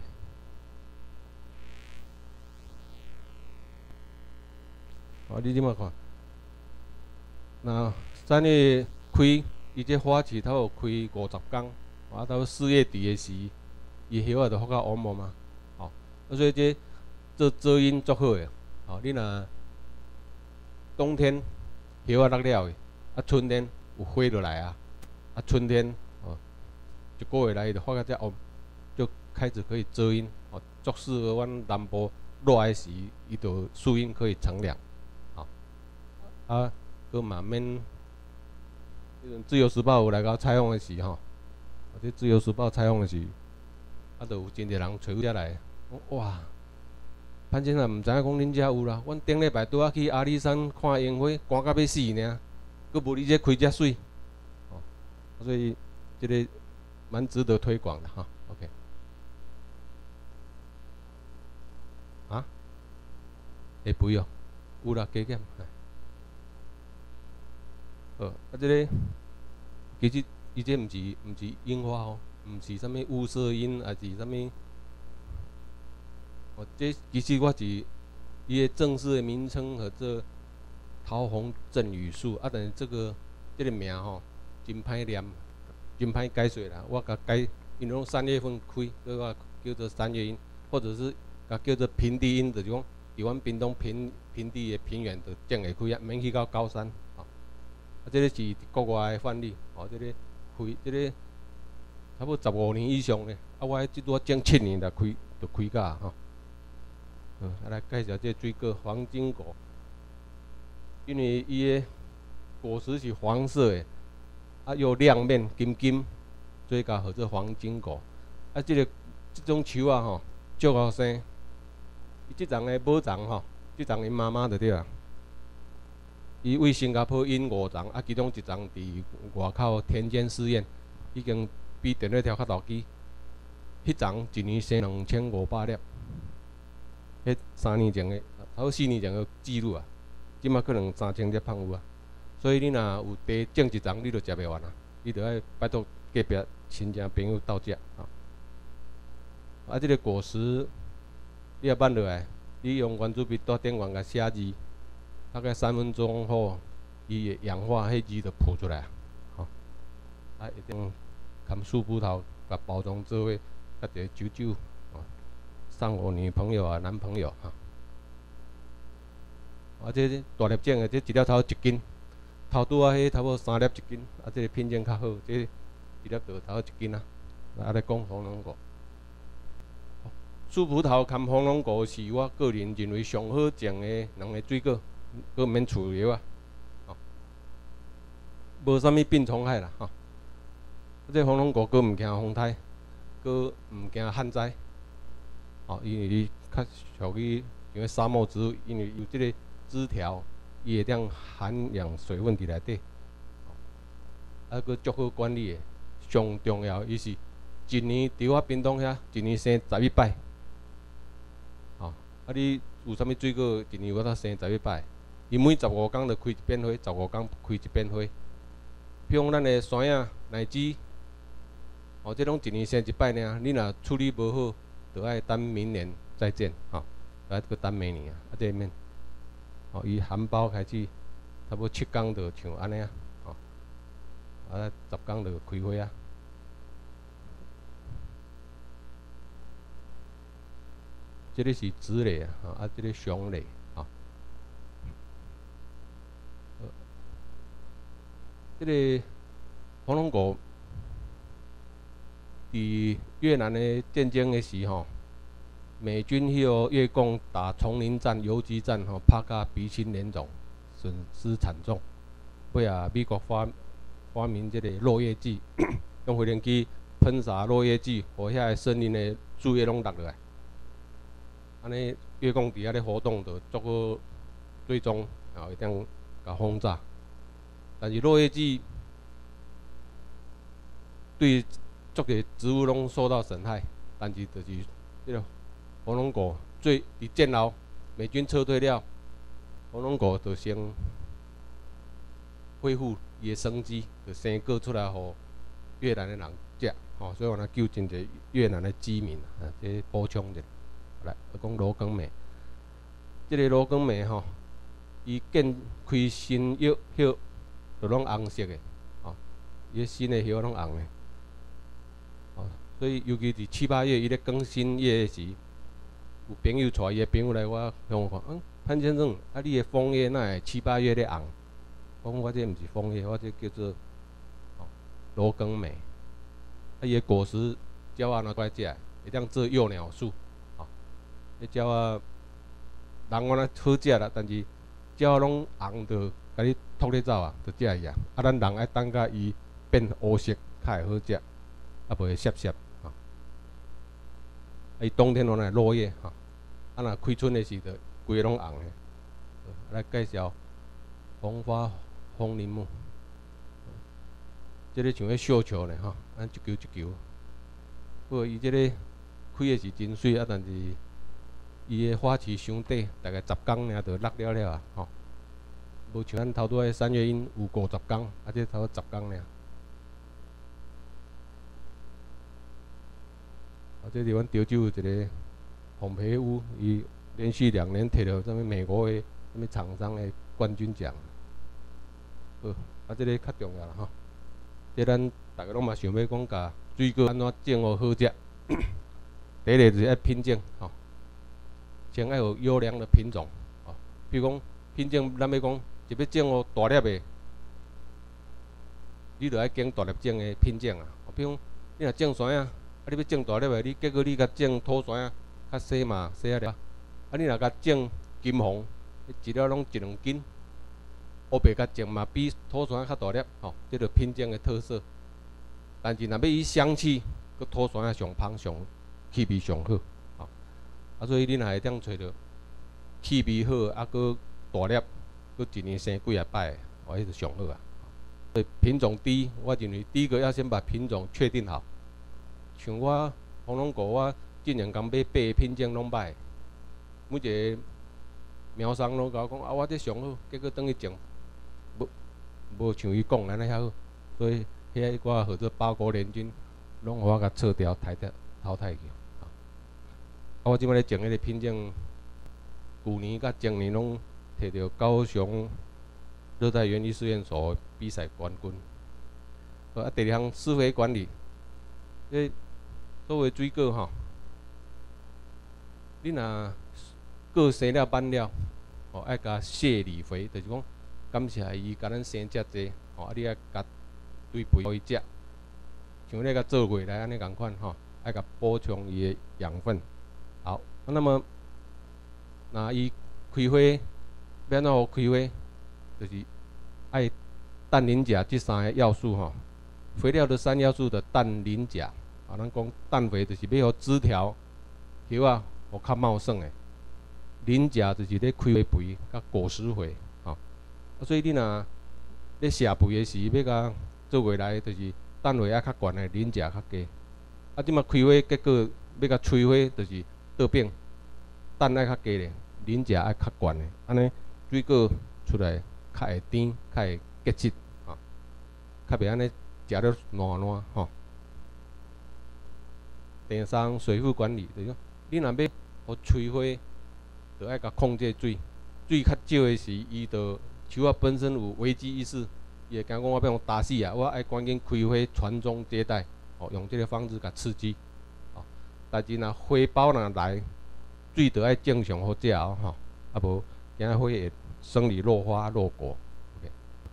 哦，你即摆看，那三月开，伊这花期它有开五十天，啊，到四月底的时，伊叶仔就发较黄毛嘛，吼、哦，所以这做遮阴足好诶，吼、哦，你若冬天叶仔落了诶，啊，春天有花落来啊，啊，春天哦，一个月来就发到遮黄，就开始可以遮阴，哦，足适合阮南部热诶时，伊就树荫可以乘凉。啊，佮嘛免，迄阵《自由时报》有来甲采访的时吼，这《自由时报》采访的时，啊，就有真侪人找遮来，哇，潘先生毋知影讲恁遮有啦，阮顶礼拜拄仔去阿里山看樱花，赶到要死呢，佮无你这开遮水，哦，所以这个蛮值得推广的哈 ，OK， 啊，会肥哦，有啦，加减。好，啊，这个其实伊这毋是毋是樱花哦，毋是啥物雾社樱，还是啥物？哦，这其实我是伊个正式的名称和这桃红阵雨树啊，但是这个这个名吼真歹念，真歹解说啦。我甲改，因为拢三月份开，所以我叫做三月樱，或者是甲叫做平地樱，就是讲伫阮屏东平平地的平原就种会开啊，免去到高山。啊，这个是国外的范例，哦，这个开，这个差不多十五年以上咧。啊，我即拄种七年才开，就开甲吼。嗯，啊来介绍这个水果黄金果，因为伊的果实是黄色的，啊又亮面金金，所以甲号做黄金果。啊，这个这种树啊吼，足好生。伊即丛的母丛吼，即丛因妈妈就对啦。伊为新加坡引五丛，啊，其中一丛伫外口田间试验，已经比电热条较大支。迄丛一年生两千五百粒，迄三年前的，差不多四年前的记录啊，即马可能三千粒胖有啊。所以你若有地种一丛，你就食袂完啊，你着爱拜托隔壁亲戚朋友到食啊。啊，即个果实你也挽落来，你用圆珠笔在顶缘甲写字。大概三分钟后，伊会氧化，迄字就浮出来，吼、啊，一定含树葡萄，甲包装做伙，甲一个酒酒，哦，送互女朋友啊、男朋友哈。啊，这大粒种的，这一粒头一斤，头拄啊，迄差不多三粒一斤，啊，这个品种较好，这一粒就头一斤啊。啊，来讲红龙果，树葡萄含红龙果是我个人认为上好种的两个水果。佮免除药啊，吼，无啥物病虫害啦，吼。这红龙果佮毋惊风台，佮毋惊旱灾，吼，因为伊较属于像个沙漠植物，因为有即个枝条，伊会当含养水分伫内底，啊，佮足好管理的。上重要，伊是一年伫我屏东遐，一年生十一摆，吼，啊，你有啥物水果，一年有法生十一摆？伊每十五天就开一遍花，十五天开一遍花。比如咱的山影、荔枝，哦，这拢一年生一摆尔。你若处理无好，就爱等明年再见，吼、哦，来搁等明年啊。啊，这面，哦，伊含苞开始，差不多七天就像安尼啊，吼、哦，啊，十天就开花啊。 这个是子类啊，啊，这个雄类啊。呃，这个火龙果伫越南的战争的时候，美军迄个越共打丛林战、游击战，吼，拍甲鼻青脸肿，损失惨重。尾啊，美国发发明这个落叶剂，用飞行机喷洒落叶剂，互遐个森林的树叶拢落落来。安尼越共伫遐咧活动，就足个追踪，然后一定甲轰炸。但是落叶剂对足个植物拢受到损害，但是就是这个火龙果最伫战后美军撤退了，火龙果就先恢复伊的生机，就生果出来，互越南的人食，吼、哦，所以我若救真侪越南的居民啊，这补充者。来，讲罗根梅，这个罗根梅吼，伊建开新叶叶，就拢红色的，吼、哦，伊新的叶拢红的，哦，所以尤其伫七八月伊咧更新叶时，有朋友带伊的朋友来我向我讲，嗯，潘先生，啊，你的枫叶哪会七八月咧红？我讲我这毋是枫叶，我这叫做哦罗根梅，啊，伊的果实鸟仔拿过来食，会当做幼鸟树。迄鸟啊，人我若好食啦，但是鸟拢红着，甲你拖咧走啊，着食伊啊。啊，咱人爱等甲伊变乌色，较会好食，啊，袂会涩涩吼。啊，伊冬天拢来落叶吼，啊，若开春的时阵，规个拢红的。来介绍红花风铃木，即个像迄绣球呢吼，咱一球一球。不过伊即个开的是真水啊，但是伊的花期伤短，大概十工尔就落了了啊，吼。无像咱头拄个三月樱有五十工，啊，这头十工尔。啊，这伫阮潮州有一个红皮屋，伊连续两年摕到什么美国的什么厂商的冠军奖。好，啊，这个较重要啦吼。这咱大家拢嘛想要讲，甲水果安怎种互好食？第一个就是爱品种吼。先要有优良的品种，哦，比如讲品种，咱要讲一要种哦大粒的，你着爱拣大粒种的品种啊。比如讲，你若种山啊，啊你要种大粒的，你结果你甲种土山啊，较细嘛细啊粒，啊你若甲种金红，一粒拢一两斤，乌白甲种嘛比土山较大粒，吼、哦，这着品种的特色。但是若要伊香气，佮土山啊上芳上气味上好。啊，所以你若会当找着气味好，啊，佮大粒，佮一年生几啊摆，哦，迄就上好啊。所以品种第一，我认为第一个要先把品种确定好。像我红龙果，我竟然讲买八个品种拢歹，每一个苗商拢甲我讲啊，我这上好，结果等去种，无无像伊讲安尼遐好，所以遐我或者包国联军，拢互我甲撤掉，汰掉淘汰去。啊，我即摆咧种迄个品种，去年甲前年拢摕到高雄热带园艺试验所比赛冠军。啊，第二项施肥管理，即作为水果吼，你若果生了斑了，吼爱甲泄理肥，就是讲感谢伊甲咱生遮济，吼啊你爱甲堆肥互伊食，像你甲做月来安尼共款吼，爱甲补充伊的养分。好，啊、那么那伊开花，要安怎好开花？就是爱氮磷钾这三个要素吼。肥料的三要素的氮磷钾，啊，咱讲氮肥就是要互枝条、叶啊，互较茂盛的；磷钾就是咧开花肥甲果实肥，吼、啊。所以你若咧下肥的时，要甲做月来就是氮肥啊较悬的，磷钾较低。啊，即马开花结果要甲催花就是。倒变，氮爱较低咧，磷钾爱较悬咧，安尼水果出来较会甜，较会结实，吼，较袂安尼食了烂烂吼。第三，水库管理，就是讲你若要互催花，就爱甲控制水，水较少的时，伊就树仔本身有危机意识，伊会惊讲我要用打死啊，我爱赶紧开花传宗接代，吼，用这个方式甲刺激。但是若花苞若来， 水就爱正常好食哦吼，啊无今仔会生理落花落果。OK。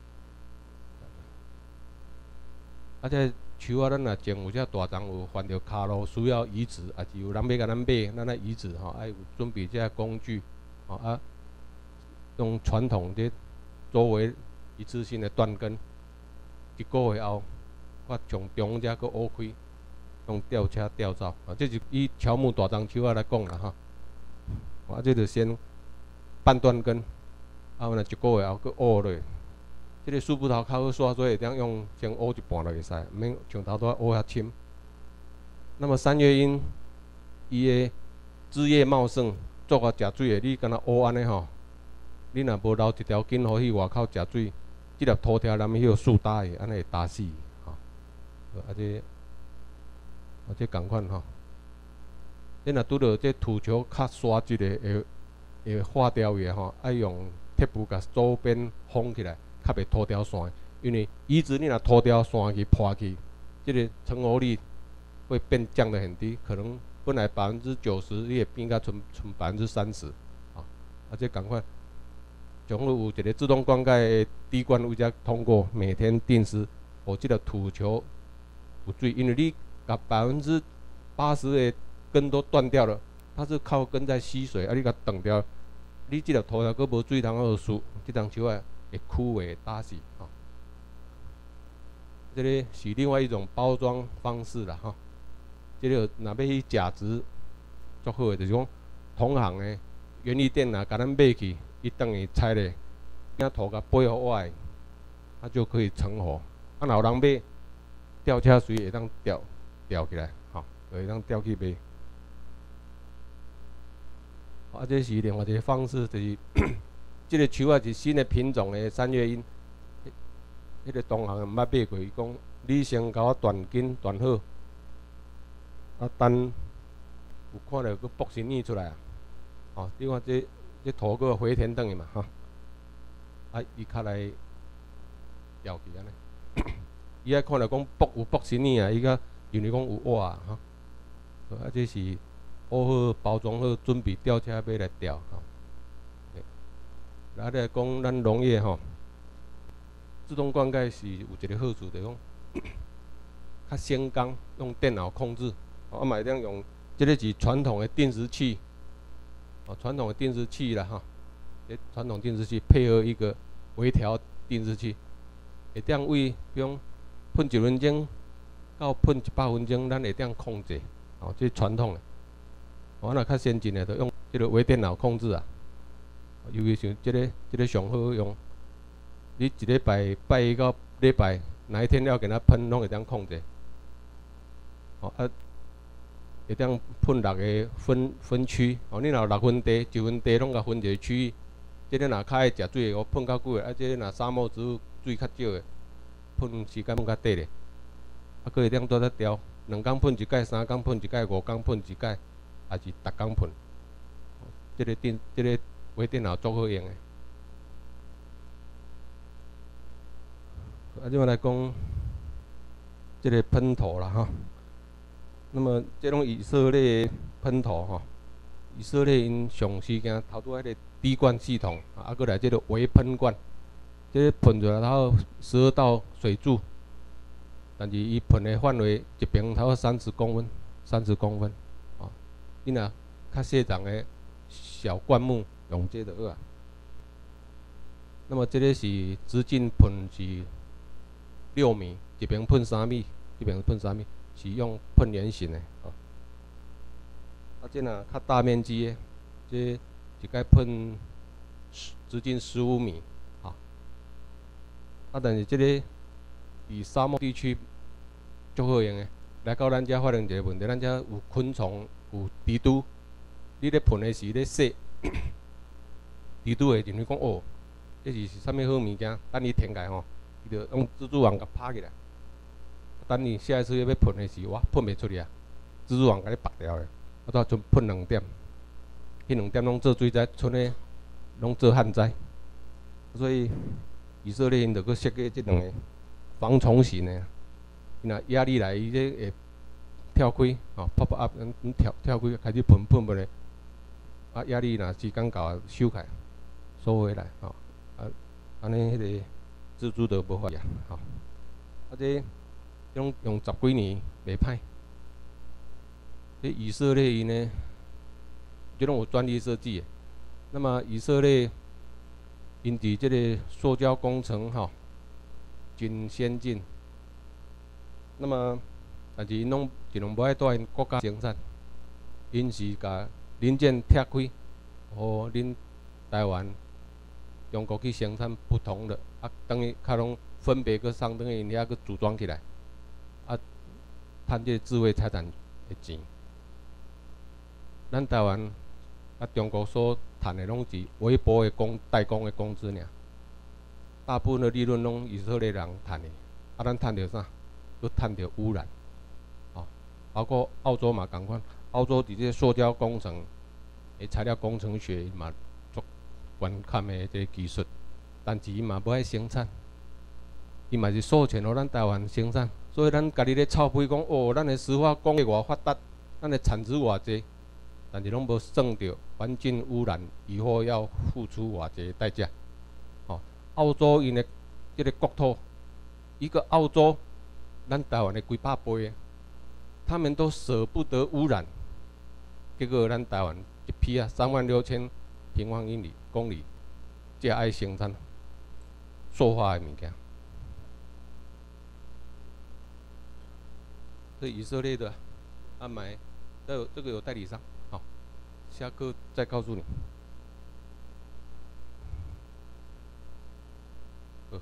啊，这树啊，咱若种有遮大丛有犯着骹路需要移植，啊是有人要甲咱买，咱来移植吼，爱有准备遮工具，吼啊，用传统的周围一次性的断根，一个月后，我从中遮搁挖开，用吊车吊走，啊，这是以乔木大樟树啊来讲啦吼，啊，这就先半断根，啊，若一个月后搁挖落。这个树葡萄较好刷，所以这样用先挖一半就会使，毋免像头拄仔挖遐深。那么三月樱，伊的枝叶茂盛，足啊食水的，你敢若挖安尼吼，你若无留一条根，互去外口食水，即粒土条难迄个树搭的，安尼会打死吼。啊这，啊这共款吼。你若拄到这土球较沙质的，会会化掉伊吼，爱用铁布甲周边封起来。较袂脱掉线，因为移植你若脱掉线去破去，这个成活率会变降得很低，可能本来百分之九十，你会变甲剩剩百分之三十，啊，而且赶快，总有有一个自动灌溉的滴灌位才通过，每天定时，我这个土球有水，因为你把百分之八十的根都断掉了，它是靠根在吸水，啊，你甲断掉，你这个土条佫无水通好输，这张树啊。会枯萎打死吼，这个是另外一种包装方式啦吼。这个若要去价值足好诶，就是讲同行诶原理店若甲咱买去，伊等于采咧，领土甲背互我诶，它就可以成活。啊，若有人买，吊车水会当吊吊起来，吼，会当吊去卖。啊，这是另外一个方式，就是。这个树啊是新的品种的三月樱，迄个同行毋捌买过，伊讲你先甲我断根断好，啊等有看到佫卜新叶出来啊，哦，你看这这土佫回填转去嘛，吼，啊伊较来吊起安尼，伊爱看到讲卜有卜新叶啊，伊较因为讲有活啊，吼，啊这是挖好包装好，准备吊车要来吊，吼。来来讲，咱农业吼，自动灌溉是有一个好处，就是讲较先刚，用电脑控制，啊，嘛会当用，这个是传统的定时器，哦，传统的定时器啦哈，这传统定时器配合一个微调定时器，会当为比如喷一分钟到喷一百分钟，咱会当控制，哦，这传统的，我若较先进的，就用这个微电脑控制啊。尤其像即、這个、即个上好用，你一礼拜拜一到礼拜哪一天要给它喷，拢会当控制。哦啊，会当喷六个分分区。哦，你若有六分地、一分地拢甲分一个区域。即个若较爱食水的，我喷较久的；啊，即个若沙漠植物水较少的，喷时间喷较短的。啊，佫会当倒来调，两工喷一摆，三工喷一摆，五工喷一摆，还是逐工喷。即、這个电，即、這个。微电脑足好用诶。啊，即摆来讲，即个喷头啦哈。那么，即种以色列喷头哈，以色列因上时间头拄迄个滴灌系统，啊，过来即个微喷灌，即个喷出来然后十二道水柱，但是伊喷的范围一平头三十公分，三十公分，啊，你若较细长的小灌木。用这就好啊。那么这个是直径喷是六米，一边喷三米，一边喷三米，是用喷圆形的啊。啊，这若较大面积的，这一该喷直径十五米啊。啊，但是这个以沙漠地区足好用的，来到咱遮发现一个问题，咱遮有昆虫，有蜘蛛，你咧喷的是咧洗。蜘蛛会认为讲哦，这是啥物好物件？等你停开吼，伊就用蜘蛛网甲拍起来。等你下一次要喷的时，哇，喷袂出去啊！蜘蛛网甲你拔掉的，啊，再剩喷两点，迄两点拢做水灾，剩的拢做旱灾。所以以色列因就搁设计即两个防虫型的，若压力来，伊这会跳开，吼 ，pop up，嗯，跳跳开开始喷喷喷的。 啊，压力若时间到啊收起来，收回来，吼、哦，啊，安尼迄个蜘蛛就无法呀，吼、哦，啊这用用十几年袂歹。这以色列因呢，这种有专利设计的。那么以色列因伫这个塑胶工程吼、哦，真先进。那么，但是因拢尽量无爱带因国家生产，因是甲零件拆开，互恁台湾、中国去生产不同的，啊，等于较拢分别去送等于因遐去组装起来，啊，趁这智慧财产的钱。咱台湾啊，中国所赚的拢是微薄的工代工的工资尔，大部分的利润拢以色列人赚的，啊，咱赚着啥？佮赚着污染，哦，包括澳洲嘛共款，澳洲伫这塑胶工程的材料工程学嘛足悬坎的这技术，但是伊嘛无爱生产，伊嘛是授权互咱台湾生产，所以咱家己咧臭屁讲哦，咱的石化工业偌发达，咱的产值偌济。但是拢无算到环境污染以后要付出偌济代价。哦，澳洲因的这个国土，一个澳洲，咱台湾的几百倍的，他们都舍不得污染，结果咱台湾一批啊三万六千平方英里公里，才爱生产塑化的物件。这以色列的安买，这有这个有代理商。下课再告诉你。呃，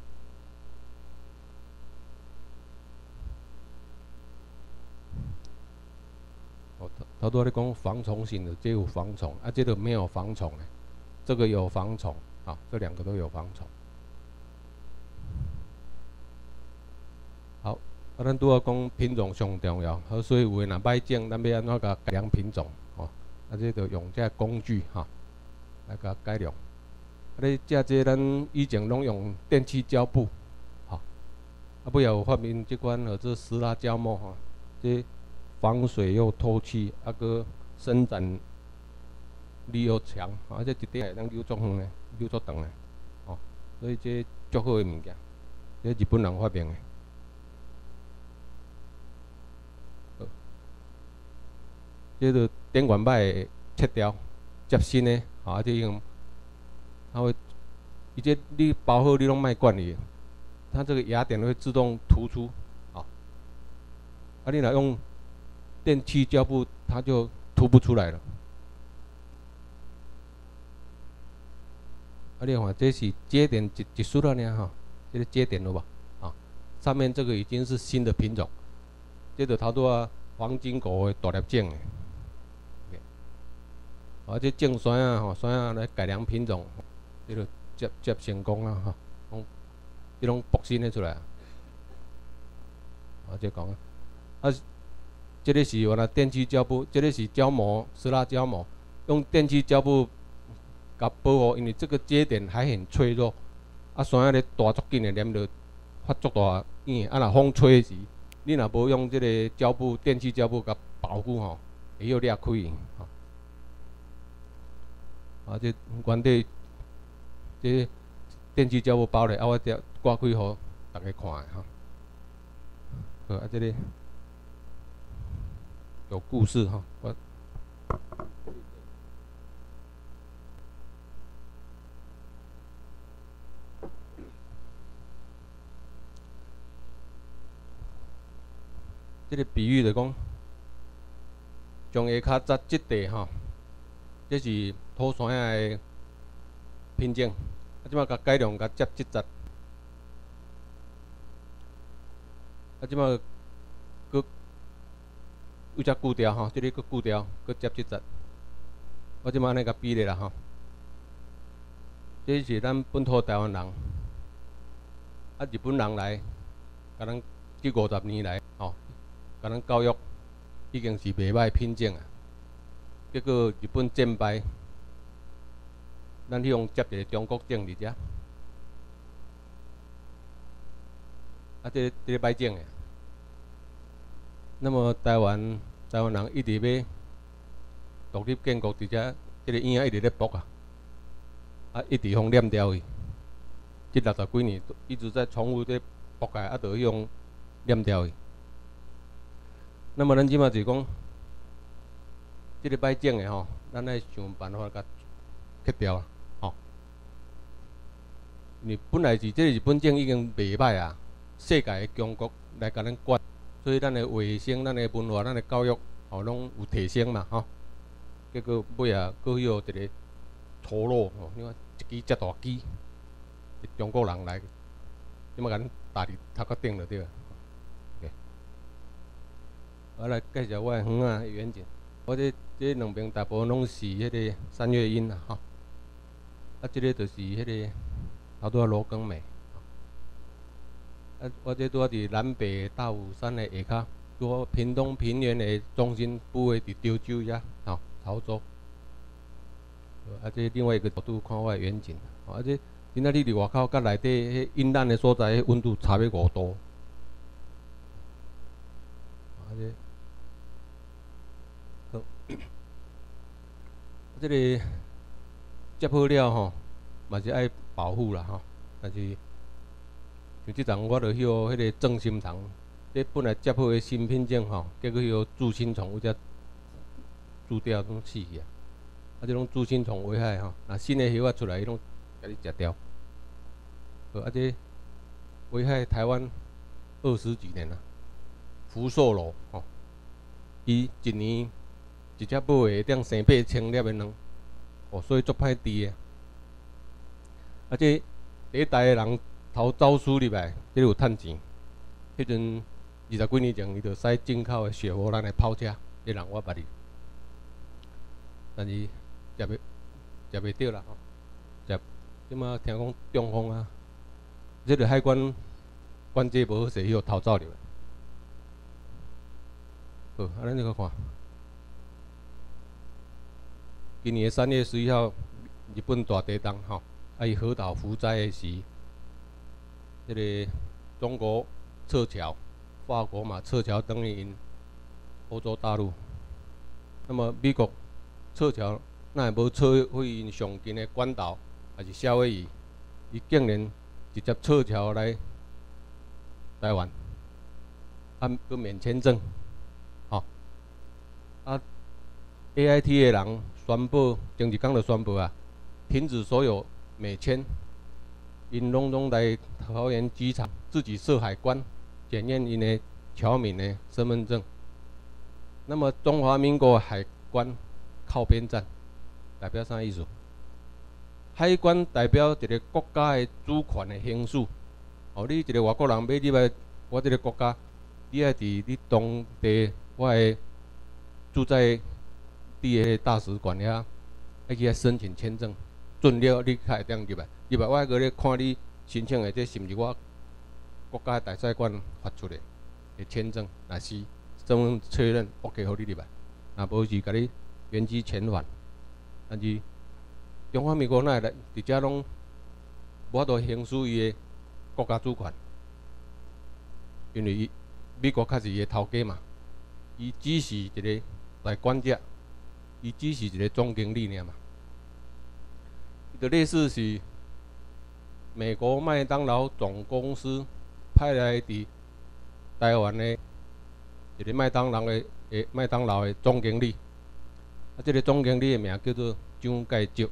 哦，头拄仔咧讲防虫型的，这有防虫，啊，这个没有防虫的，这个有防虫，啊，这两个都有防虫。好，啊，咱拄仔讲品种上重要，好，所以有诶若歹种，咱要安怎甲改良品种，哦。啊，这着用这工具哈，来甲改良。啊，你遮这咱以前拢用电气胶布，哈，啊，尾有发明即款呃，这石蜡胶膜哈，这防水又透气，啊个伸展力又强，啊，这一块会当溜足远的，溜足长的，哦，所以这足好的物件，这日本人发明的。这个电源板会切掉，接新的，啊，这用，它会，伊这你包好你拢卖管理，它这个压点会自动突出，啊，啊你若用电气胶布，它就凸不出来了。啊，你看这是接点一一束了呢哈，这个接点了吧？啊，上面这个已经是新的品种，这个头拄啊黄金国的大粒种的。啊，这种酸啊，吼，酸啊来改良品种，这个接接成功啊，哈，拢这种博新的出来啊。啊，这讲啊，啊，这个是原来电气胶布，这个是胶膜，石蜡胶膜，用电气胶布甲保护，因为这个接点还很脆弱，啊，酸啊咧大足紧的黏着发足大硬，啊，若风吹时，你若无用这个胶布，电气胶布甲保护吼，会晓裂开，吼。啊，这原底这电气胶布包咧，啊，我只挂开互大家看的哈。好，啊，这里有故事哈，我这个比喻就讲，从下骹扎即地吼，这是土山的品种，啊，即摆甲改良甲接即节，啊，即摆佮有只固条吼，这里佮固条，佮接即节，我即摆安尼甲比咧啦吼，这是咱本土台湾人，啊，日本人来，甲咱这五十年来吼，甲咱教育已经是袂歹品种啊，结果日本战败。咱去用接一个中国种伫遮，啊，这这个歹种的。那么台湾台湾人一直要独立建国伫遮即个影一直咧搏啊，啊一直互念掉去。即六十几年一直在重复在搏改，啊，就用念掉去。那么咱即马就是讲，即个歹整的吼，咱爱想办法甲克掉啊，吼。你本来是即日本政已经袂歹啊，世界的强国来甲咱管，所以咱的卫生、咱的文化、咱的教育，吼拢有提升嘛，吼。结果尾啊，佫有一个粗鲁吼，你看一支遮大机。中国人来，即马甲咱搭伫头壳顶就对了。我来介绍我的园啊远景。我这这两边大部分拢是迄个三月樱啦，吼。啊，这个就是迄个好多罗根梅。啊，我这拄啊伫南北大武山的下骹，拄屏东平原的中心部位伫潮州遐，吼，潮州。啊，这另外一个角度看我的远景，啊，这。今仔日伫外口甲内底迄阴暗的所在，温度差要五度。啊，这好，这个接好了吼，嘛是爱保护啦吼。但是像即阵我着迄个迄个正心肠，这本来接好的新品种吼，结果迄个蛀心虫有只蛀掉拢死去啊。啊，这种蛀心虫危害吼，若新的叶仔出来，伊拢甲你食掉。啊，这危害台湾二十几年了。福寿螺吼，伊一年一只母会当生八千粒的卵，哦，所以足歹治的。啊，这第一代的人头走私入来，这有趁钱。迄阵二十几年前，伊就使进口的雪佛兰的跑车，这人我捌哩。但是食袂食袂着啦吼，食即马听讲中风啊。这个海关关节无好势，伊就逃走入来。好，啊，咱再看，今年三月十一号，日本大地震吼，啊，伊河岛浮灾的时，这个中国撤侨，法国嘛撤侨等于因欧洲大陆。那么美国撤侨，那也无撤回因上近的关岛，还是夏威夷，伊竟然。直接撤侨来台湾，啊，佮免签证，吼、哦，啊 ，A I T 的人宣布，前一天就宣布啊，停止所有美签，因拢拢来桃园机场自己设海关，检验因的侨民的身份证。那么中华民国海关靠边站，代表啥意思？海关代表一个国家的主权的行使。哦，你一个外国人要入来我这个国家，你爱伫你当地我的住在地的大使馆遐，爱去申请签证，准了你才会当入来。入来我爱个咧看你申请的这是毋是我国家大使馆发出的的签证，若是身份确认 OK， 互你入来。若无是甲你原机遣返，但是。中华民国那来，伫遮拢无法度行使伊的国家主权，因为伊美国较是伊的头家嘛，伊只是一个来管者，伊只是一个总经理尔嘛。就类似是美国麦当劳总公司派来伫台湾的一个麦当劳的诶麦当劳的总经理，啊，这个总经理的名叫做蒋介石。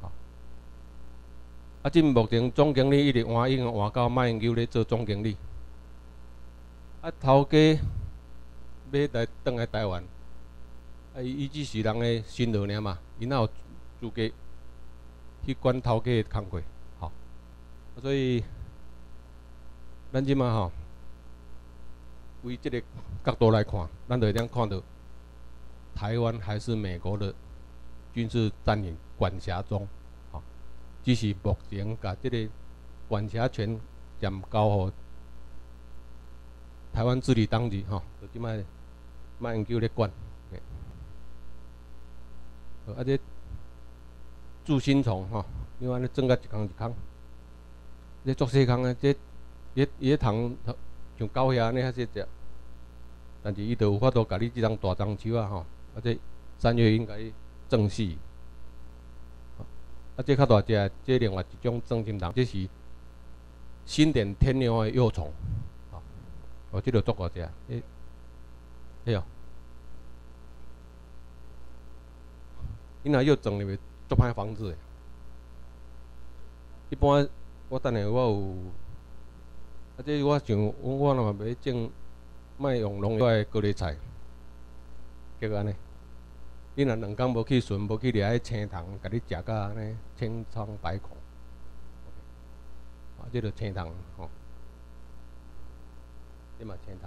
啊，即目前总经理一直换，已经换到马英九咧做总经理。啊，头家要来转来台湾，啊，伊只是人的新郎尔嘛，伊哪有资格去管头家的工课？吼、哦，所以咱即马吼，为即个角度来看，咱就会当看到台湾还是美国的军事占领管辖中。只是目前甲即个管辖权暂交互台湾治理当局吼，就即摆马英九咧管。啊，这蛀心虫吼，你看咧整甲一空一空，这足细空诶，这伊伊咧虫像狗遐安尼遐细只，但是伊就有法度甲你即张大樟树啊吼，啊这三月应该种死。 啊，这较大只，这另外一种正金糖，这是新点天牛的幼虫，哦，哦，这个足大只，诶，哎哟，你若要装入去，足歹防治的。一般我等下我有，啊，这我想我我若要种，莫用农药的高丽菜，结果安尼。 你若两工无去巡，无去掠迄青虫，甲你食到安尼千疮百孔。啊，这个青虫吼，这嘛青虫。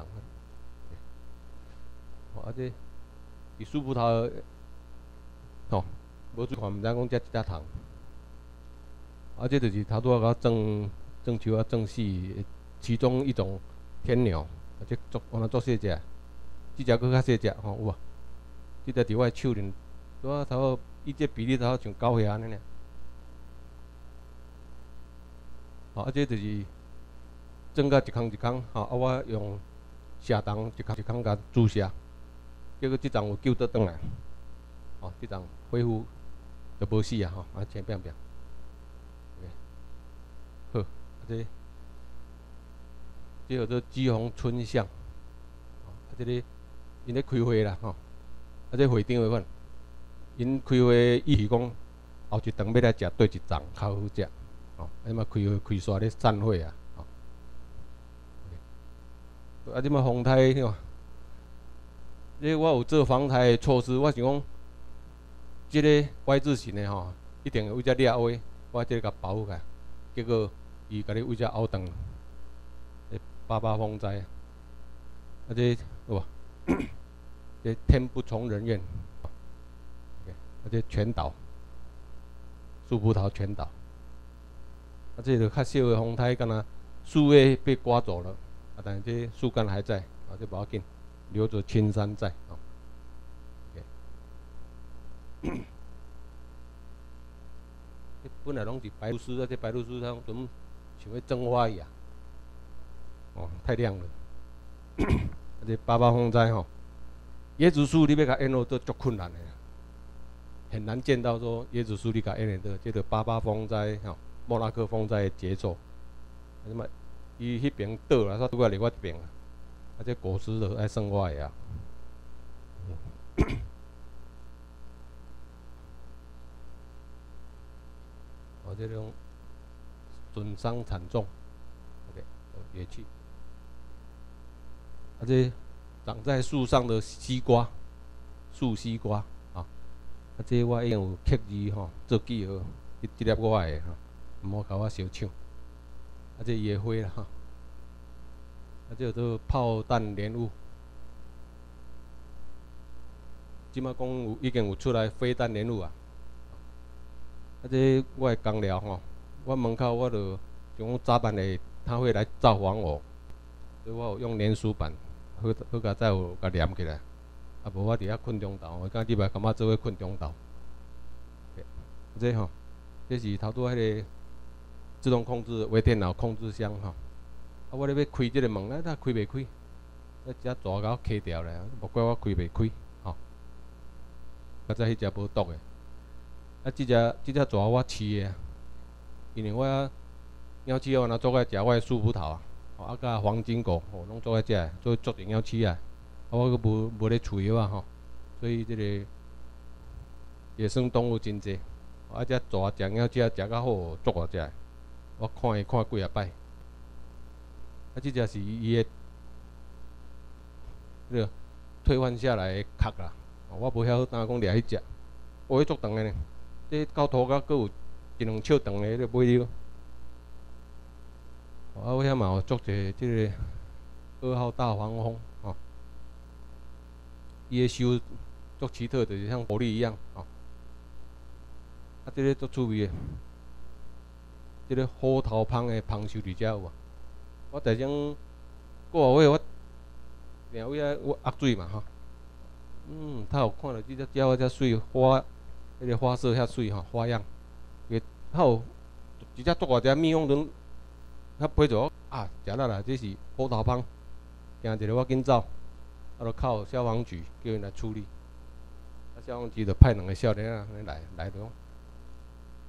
哦，啊这伊树葡萄，吼，无注看，毋知讲遮一只虫。啊，这就是头拄仔甲种种树啊种死，其中一种天鸟，啊，这足安尼足细只，即只佫较细只吼，有啊。 即个伫我手里，拄啊头，伊这比例头像狗遐安尼尔。吼，啊，这就是种甲一空一空，吼，啊，我用射筒一空一空甲注射，结果即阵有救得转来，吼，即阵恢复就无死啊，吼，啊，前变变。好，啊这这叫做橘红春象，啊，这里因咧开花啦，吼。 啊，这会场的款，因开花意是讲后一顿要来食对一丛较好食，吼，啊嘛开花开煞咧散伙啊，吼。啊，即马风台吼，这我有做防台的措施，我想讲，即个 Y 字形的吼，一定有只裂花，我即个甲包起来，结果伊甲你为只凹断，这八八风灾，啊这有无？这天不从人愿，啊，这全倒，树葡萄全倒。啊，这个较小的风台，敢若树叶被刮走了，啊，但是这树干还在，啊，这不要紧，留着青山在，啊。这本来拢是白鹭鸶啊，这白鹭鸶它怎像要蒸发一样，哦，太亮了。啊，这八八风灾吼。 椰子树你要甲演落都足困难的，很难见到说椰子树你甲演的这个八八风灾吼，莫拉克风灾的节奏，什么伊迄边倒啦，煞拄过来我这边啊，啊这果实就爱生我的啊。哦，这种损伤惨重 ，OK， 野气，啊这。 长在树上的西瓜，树西瓜啊，啊，这我已经有刻字吼，做记号，这这粒我的吼，毋好甲我烧抢。啊，这野花啦哈，啊，这做炮弹莲雾，即马讲有已经有出来飞弹莲雾啊。啊，这我的工寮吼，我门口我就就讲早班的他会来造访我，所以我有用粘鼠板。 好，好甲再有甲连起来，啊无我伫遐困中昼，我讲礼拜感觉做伙困中昼。这吼，这是头拄迄个自动控制微电脑控制箱吼。啊，我咧要开即个门，啊，它开袂开，啊，只蛇甲我卡掉咧，莫怪我开袂开，吼。啊，再迄只无毒的，啊，即只即只蛇我饲的，因为我鸟鼠我若做爱食我的树葡萄啊。 啊，甲黄金果吼，拢做爱食，做足定要饲啊。啊，我佫无无咧除药啊吼，所以即个野生动物真济。啊，只蛇食鸟食食较好，足大只。我看伊看几啊摆。啊，即只是伊的迄个退换下来的壳啦。我无晓当讲掠迄只，哦，迄足长的呢。这到涂甲佫有一两尺长的迄个尾溜。 啊，我遐嘛有足侪即个二号大黄蜂吼，伊的收足奇特，就是像狐狸一样吼。啊，即个足趣味的，即个虎头蜂的蜂收伫遮有啊。我第前过后尾我定位啊，我压水嘛吼。嗯，太好看了，即只鸟遮水花，迄个花色遐水吼，花样。伊还有一只足大只蜜蜂轮。 较飞着啊，食啦啦，这是虎头蜂，惊一个我紧走，啊，就靠消防局叫因来处理。啊，消防局就派两个少年啊来来着，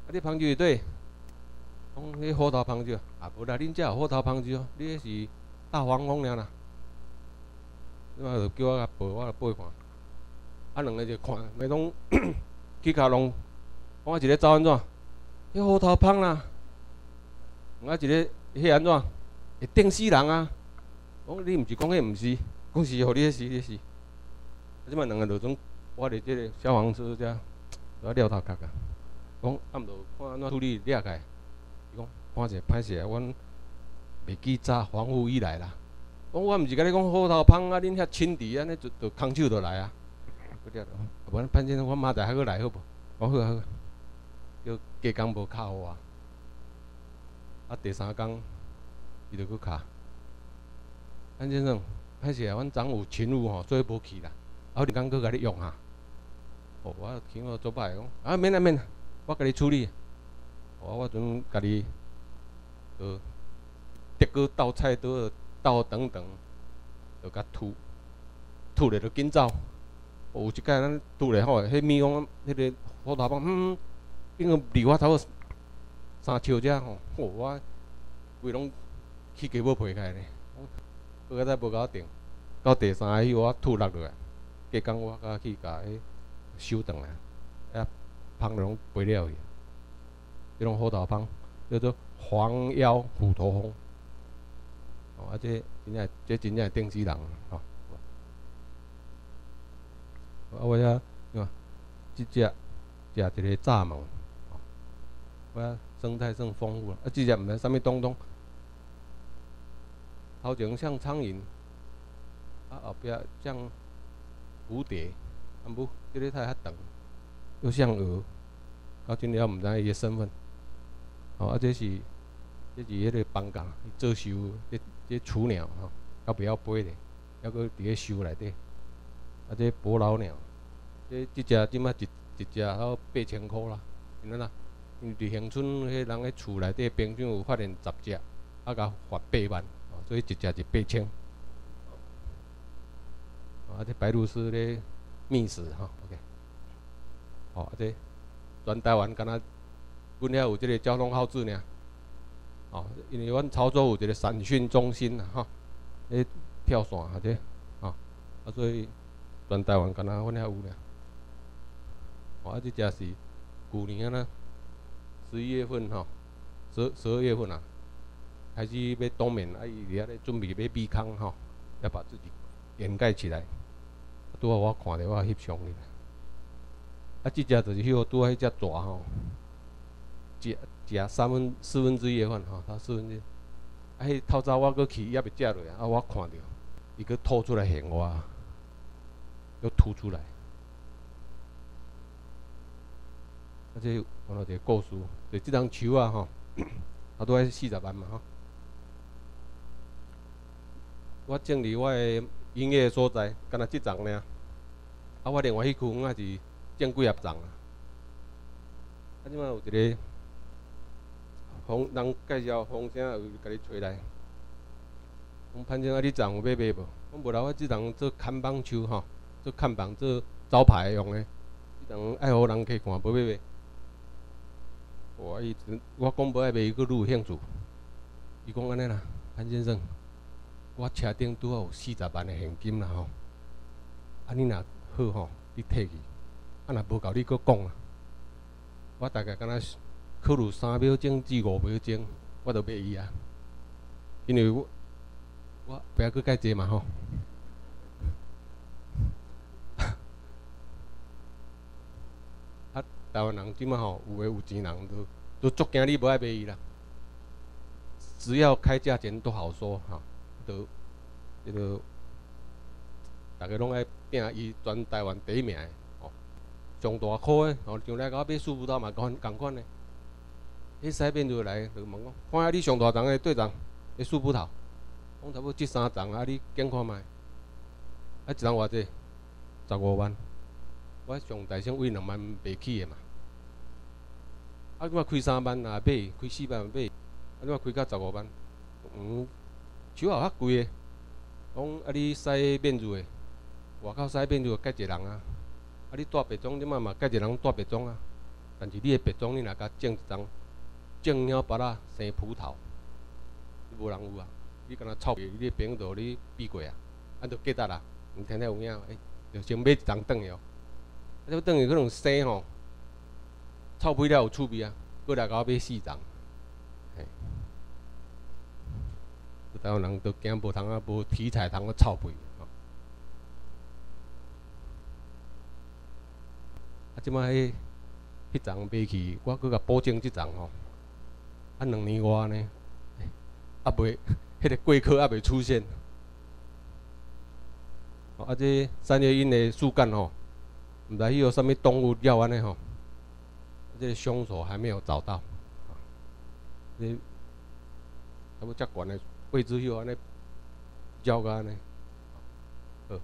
你芳酒是对，讲迄虎头芳酒，啊无啦，恁遮有虎头芳酒，你迄是大黄蜂尔啦。你嘛就叫我甲报，我来报看。啊，两个就看，每拢去卡拢，讲我一个走安怎？迄虎头芳啦，我一个迄安怎？会电死人啊！讲你毋是讲迄毋是，讲是互你迄是迄是。啊，即摆两个就总我伫即个消防车遮，我撩头壳啊。讲啊，毋着看安怎处理掠开。伊讲看者歹势啊，阮袂记早防护以来啦。讲我毋是甲你讲虎头芳啊，恁遐亲弟安尼就就空手就来啊。嗰啲啊，无咱潘先生，我明仔还佫来好无？我好啊好。叫加工无敲我啊。啊，第三工伊就佫敲。潘先生，歹势啊，阮昨有勤务吼，所以无去啦。啊，后日工佫甲你用哈。哦，我听我做歹讲，啊免啦免啦，我甲你处理。哦，我阵家己，呃，德哥倒菜刀倒等等，就甲吐，吐咧就紧走。哦、有一摆咱吐咧吼，迄咪讲，迄个虎头芳，嗯，应该离我差不多三尺遮吼，哦，我规拢起鸡母皮开咧，到尾仔无甲我定，到第三个迄我吐落落来，加工我甲去甲迄收转来，啊，芳拢飞了去。这种虎头芳叫做黄腰虎头蜂，哦，啊，这真正这真正电死人吼。啊，我遐，你看，即只食一个蚱蜢，我遐生态算丰富啊。啊，即只毋知啥物东东，头前像苍蝇，啊后壁像蝴蝶，啊不，即个太较长，又像蛾，到今了毋知伊个身份。哦，啊，这是，这是迄个放假做收，这这雏鸟吼，到不要飞咧，还佫伫个收内底。啊，这伯劳鸟，这即只即摆一一只要八千箍啦，因为啦，因为伫乡村迄人迄厝内底平均有发现十只，啊，甲罚八万，哦，所以一只是八千。啊，这白鹭鸶咧觅食吼 ，OK， 哦，啊，这全台湾敢若阮遐有即个交通号志尔，哦，因为阮潮州有一个散训中心啦，吼，咧跳伞啊这，哦，啊所以全台湾敢若阮遐有尔。哦，啊，这只是旧年啊，十一月份吼，十十二月份啊，开始要冬眠，啊，伊伫遐咧准备要闭空吼，要把自己掩盖起来。拄好我看着我翕相哩，啊，这只就是迄个拄好迄只蛇吼。食食三分四分之一的饭吼，它四分之一。啊，迄透早我搁去也袂食落啊，我看着伊搁吐出来现我，又吐出来。啊，这看到一个故事，就即张树啊吼，差不多四十万嘛吼。我整理我的营业所在，干那即张尔。啊，我另外迄区啊是整几合张啊。啊，即摆有一个。风人介绍风声，有甲你找来。讲潘先生，你昨有要买无？我无啦，我即丛做看板树吼，做看板做招牌用的。即丛爱互人去看，无要买。我伊我讲无爱买，伊佫愈有兴趣。伊讲安尼啦，潘先生，我车顶拄好有四十万的现金啦吼。啊，你若好吼，你摕去。啊，若无够你佫讲啊。我大概敢若。考虑三秒钟至五秒钟，我就买伊啊。因为我我不要搁介济嘛吼。啊，台湾人即摆吼，有诶有钱人都都足惊你无爱买伊啦。只要开价钱都好说哈，都这个大家拢爱拼伊全台湾第一名诶，吼，上大颗诶，吼，像来甲我买树葡萄嘛，共共款诶。迄西边就来就问讲，看下你上大丛的对丛的树葡萄，讲差不多即三丛啊，你拣看觅，啊一丛偌济？十五万，我上大声为两万卖起的嘛。啊，你话开三万也买，开四万也买，啊你话开到十五万，嗯，树也较贵的。讲啊你使面子的，外口使面子介济人啊，啊你带别种即摆嘛介济人带别种啊。 但是你的白种你若甲种一丛种鸟巴拉生葡萄，无人有啊。你敢若臭屁，你的朋友就你避过啊，啊，就结达啦。毋听听有影，诶、欸，就先买一丛转去哦。啊，这转去可能生吼，臭屁了有趣味啊，过来甲我买四丛。嘿，台湾人都惊无通啊，无题材通个臭屁。啊，即摆迄迄丛买去，我搁甲补种即丛吼，啊两年外呢，啊袂，迄个贵科还袂出现。啊，这三叶樱的树干吼，毋知迄有啥物动物咬安尼吼，这个凶手还没有找到。这差不多遮悬的桂枝叶安尼咬甲安尼，好，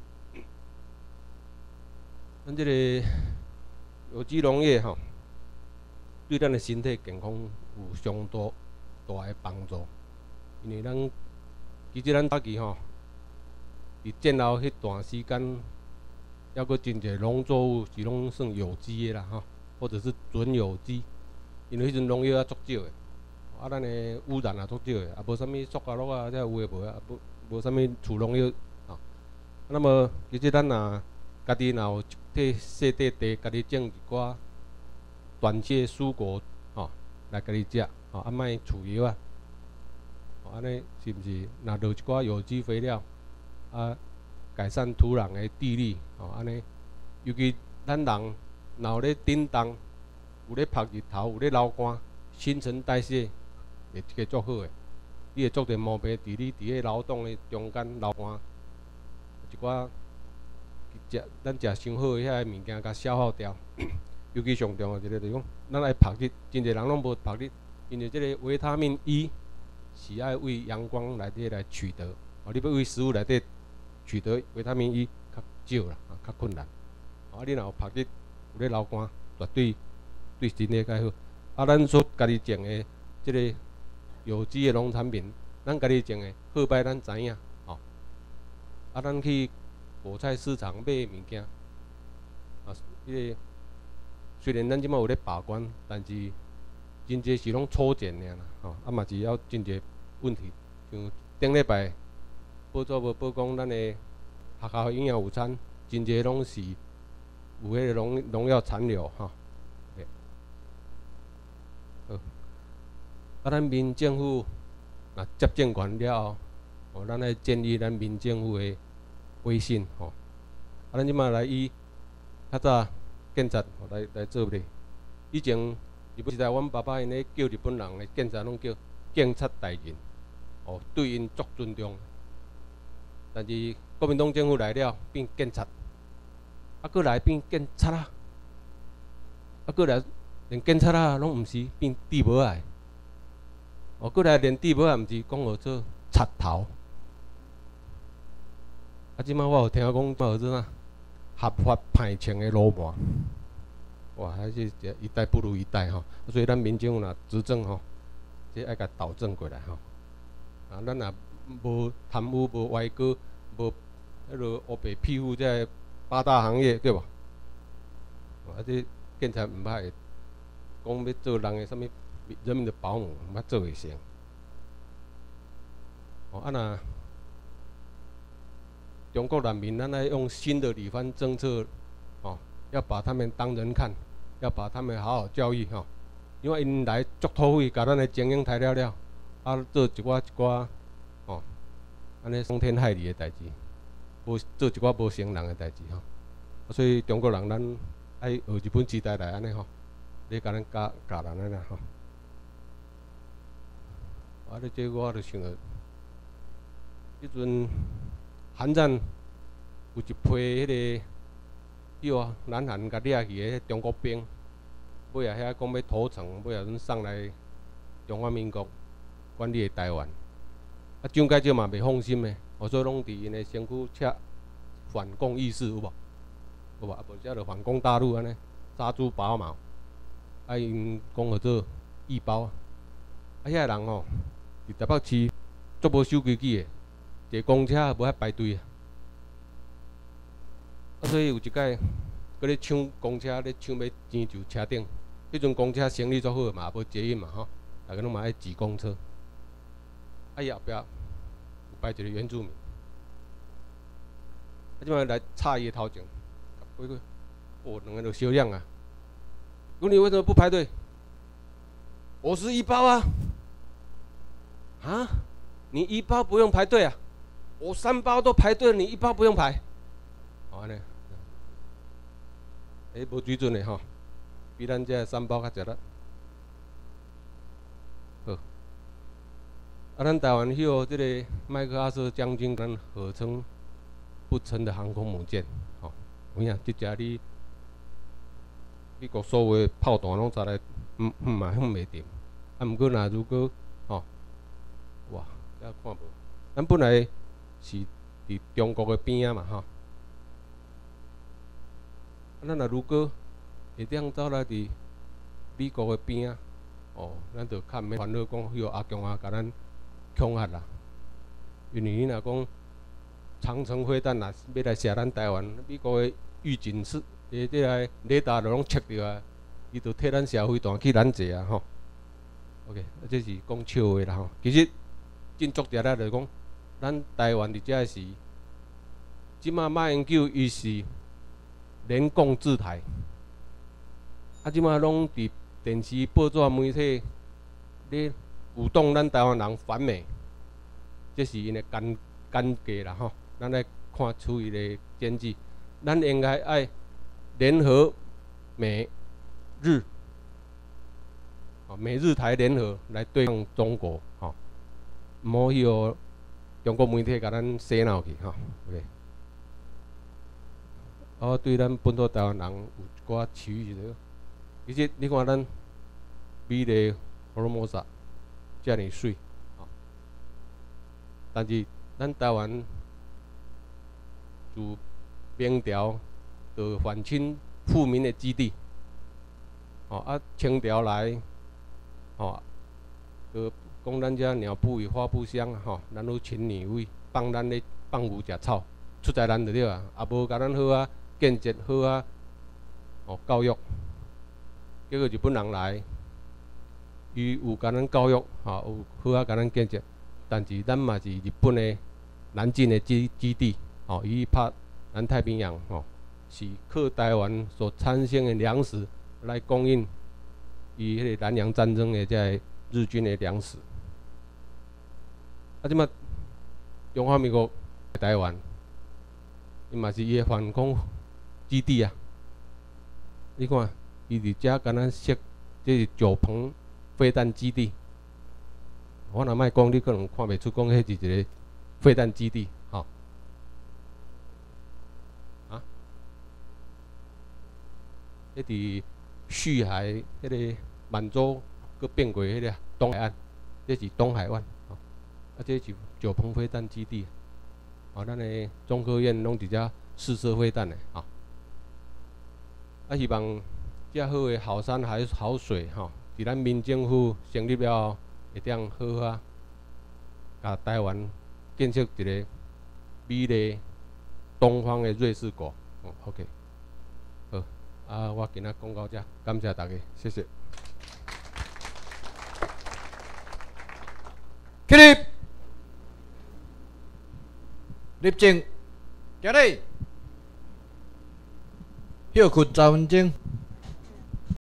咱这个。有机农业吼，对咱的身体健康有相当大的帮助。因为咱其实咱早期吼，伫战后迄段时间，还阁真侪农作物是拢算有机的啦吼，或者是准有机。因为迄阵农药啊足少的，啊咱的污染也足少的，啊无啥物塑胶落啊，遮有诶无啊，无无啥物除农药啊。那么其实咱若家己若有替细块地，家己种一寡短叶蔬果，吼、哦，来家己食，吼、哦，啊，莫除药啊，哦，安尼是毋是？若落一寡有机肥料，啊，改善土壤的地力，吼、哦，安尼，尤其咱人若有咧振动，有咧晒日头，有咧流汗，新陈代谢会加足好诶。你会做着毛病，伫你伫个劳动的中间流汗，一寡。食咱食伤好诶遐个物件，甲消耗掉。尤其上重要一个就是讲，咱爱晒日，真侪人拢无晒日，因为即个维他命 E 是爱为阳光内底来取得。哦，你要为食物内底取得维他命 E 较少啦，啊，较困难。啊，你若有晒日，有咧流汗，绝对对身体较好。啊，咱所家己种诶即个有机诶农产品，咱家己种诶好歹咱知影，吼、哦。啊，咱去。果菜市场买物件，啊，迄个虽然咱即摆有咧把关，但是真侪是拢初检尔啦，吼，啊嘛是要真侪问题。像顶礼拜报纸无报讲咱的学校营养午餐，真侪拢是有迄个农农药残留，吼。好，啊，咱民政府若接政权了后，哦，咱来建立咱民政府的。威信吼，啊，咱即马来以较早警察来来做咧。以前日本时代，阮爸爸因咧叫日本人的警察拢叫警察大人，哦，对因足尊重。但是国民党政府来了变警察，啊，过来变警察啊，啊，过来连警察啊拢毋是变地保仔，哦，过来连地保仔毋是讲号做贼头。啊！即摆我有听讲，叫做啥合法歹枪的流氓，哇！还是一代不如一代吼。所以咱民政府若执政吼，即爱甲导正过来吼。啊，咱若无贪污、无歪歌、无迄落黑白屁股，这八大行业对无？啊，这警察毋捌会讲要做人的啥物人民的保姆，毋捌做会成。哦，啊若。中国人民，咱来用新的理番政策，哦，要把他们当人看，要把他们好好教育，吼、哦。因为因来足土匪，甲咱的精英抬了了，啊，做一寡一寡，哦，安尼伤天害理的代志，无做一寡无成人的代志，吼、哦。所以中国人咱爱学日本时代来安尼吼，你甲咱教教人安尼吼。啊，你这我就想着，迄阵。韩战有一批迄个，迄个南韩甲掠去的中国兵，尾啊遐讲要投诚，尾啊阮送来中华民国管理的台湾，啊蒋介石嘛袂放心的，哦所以拢伫因的身躯插反共意识有无？有无？啊无则就反攻大陆安尼，杀猪拔毛，啊因讲号做义包，啊遐个人吼，伫台北市足无守规矩的。坐公车无遐排队啊！啊，所以有一摆，搁咧抢公车，咧抢要钱就车顶， 迄阵公车生意足好嘛，无捷运嘛吼，大家拢嘛爱挤公车。啊，伊后壁有摆一个原住民，啊，即摆来插伊的头前，过过，哦，两个就小亮啊。问你为什么不排队？我是一包啊。啊？你一包不用排队啊？我三包都排队，你一包不用排。哦，安尼，诶，无水准的吼，比咱这三包较食力。好，啊，咱台湾迄个这个麦克阿瑟将军，咱合称不成的航空母舰，吼、哦，有影，即只你美国所有的炮弹拢早来，嗯嗯嘛哼袂定，啊，毋过若如果吼、哦，哇，遮看无，咱本来是伫中国的边啊嘛，吼。咱若如果会当走来伫美国的边啊，哦，咱就较毋免烦恼讲迄个阿强啊，甲咱恐吓啦。因为你若讲长城飞弹啊，要来射咱台湾，美国的预警是诶，即个雷达就拢测着啊，伊就替咱射飞弹去拦截啊，吼。OK， 啊，这是讲笑话啦吼。其实真足实啊，就是讲咱台湾伫遮是，即马马英九伊是。联共制台，啊，即马拢伫电视、报纸、媒体咧鼓动咱台湾人反美，这是因的奸奸计啦吼。咱来看出伊的奸计，咱应该爱联合美日，哦，美日台联合来对抗中国，吼，毋好迄个中国媒体甲咱洗脑去，吼 ，OK。哦，对咱本土台湾人有一寡期许的。其实你看咱美丽 Formosa 遮尔水，哦，但是咱台湾自明朝就反清复明的基地，哦啊清朝来，哦，就讲咱遮鸟不语花不香，吼，咱有请女尉帮咱咧放牛食草，出在咱就对啊，也无甲咱好啊。建设好啊，哦，教育，结果日本人来，伊有甲咱教育，吼，有好啊，甲咱建设，但是咱嘛是日本的南进的基基地，吼，伊拍南太平洋，吼，是靠台湾所产生的粮食来供应伊迄个南洋战争的这日军的粮食。啊，即马中华民国台湾，伊嘛是伊的反攻。基地啊，你看，伊伫遮敢若设，这是九鹏飞弹基地。我若莫讲，你可能看袂出，讲迄是一个飞弹基地，吼、啊，迄伫旭海迄个满洲，佮变过迄个东海岸，这是东海湾，吼、啊，这是九鹏飞弹基地。哦，咱的中科院拢伫遮试射飞弹的，吼、啊，希望遮好的好山好好水吼，伫咱民政府成立了后，会当好啊，甲台湾建设一个美丽东方的瑞士国。嗯 ，OK， 好，啊，我今仔讲到遮，感谢大家，谢谢。 起立，立正，行礼，休困十分钟。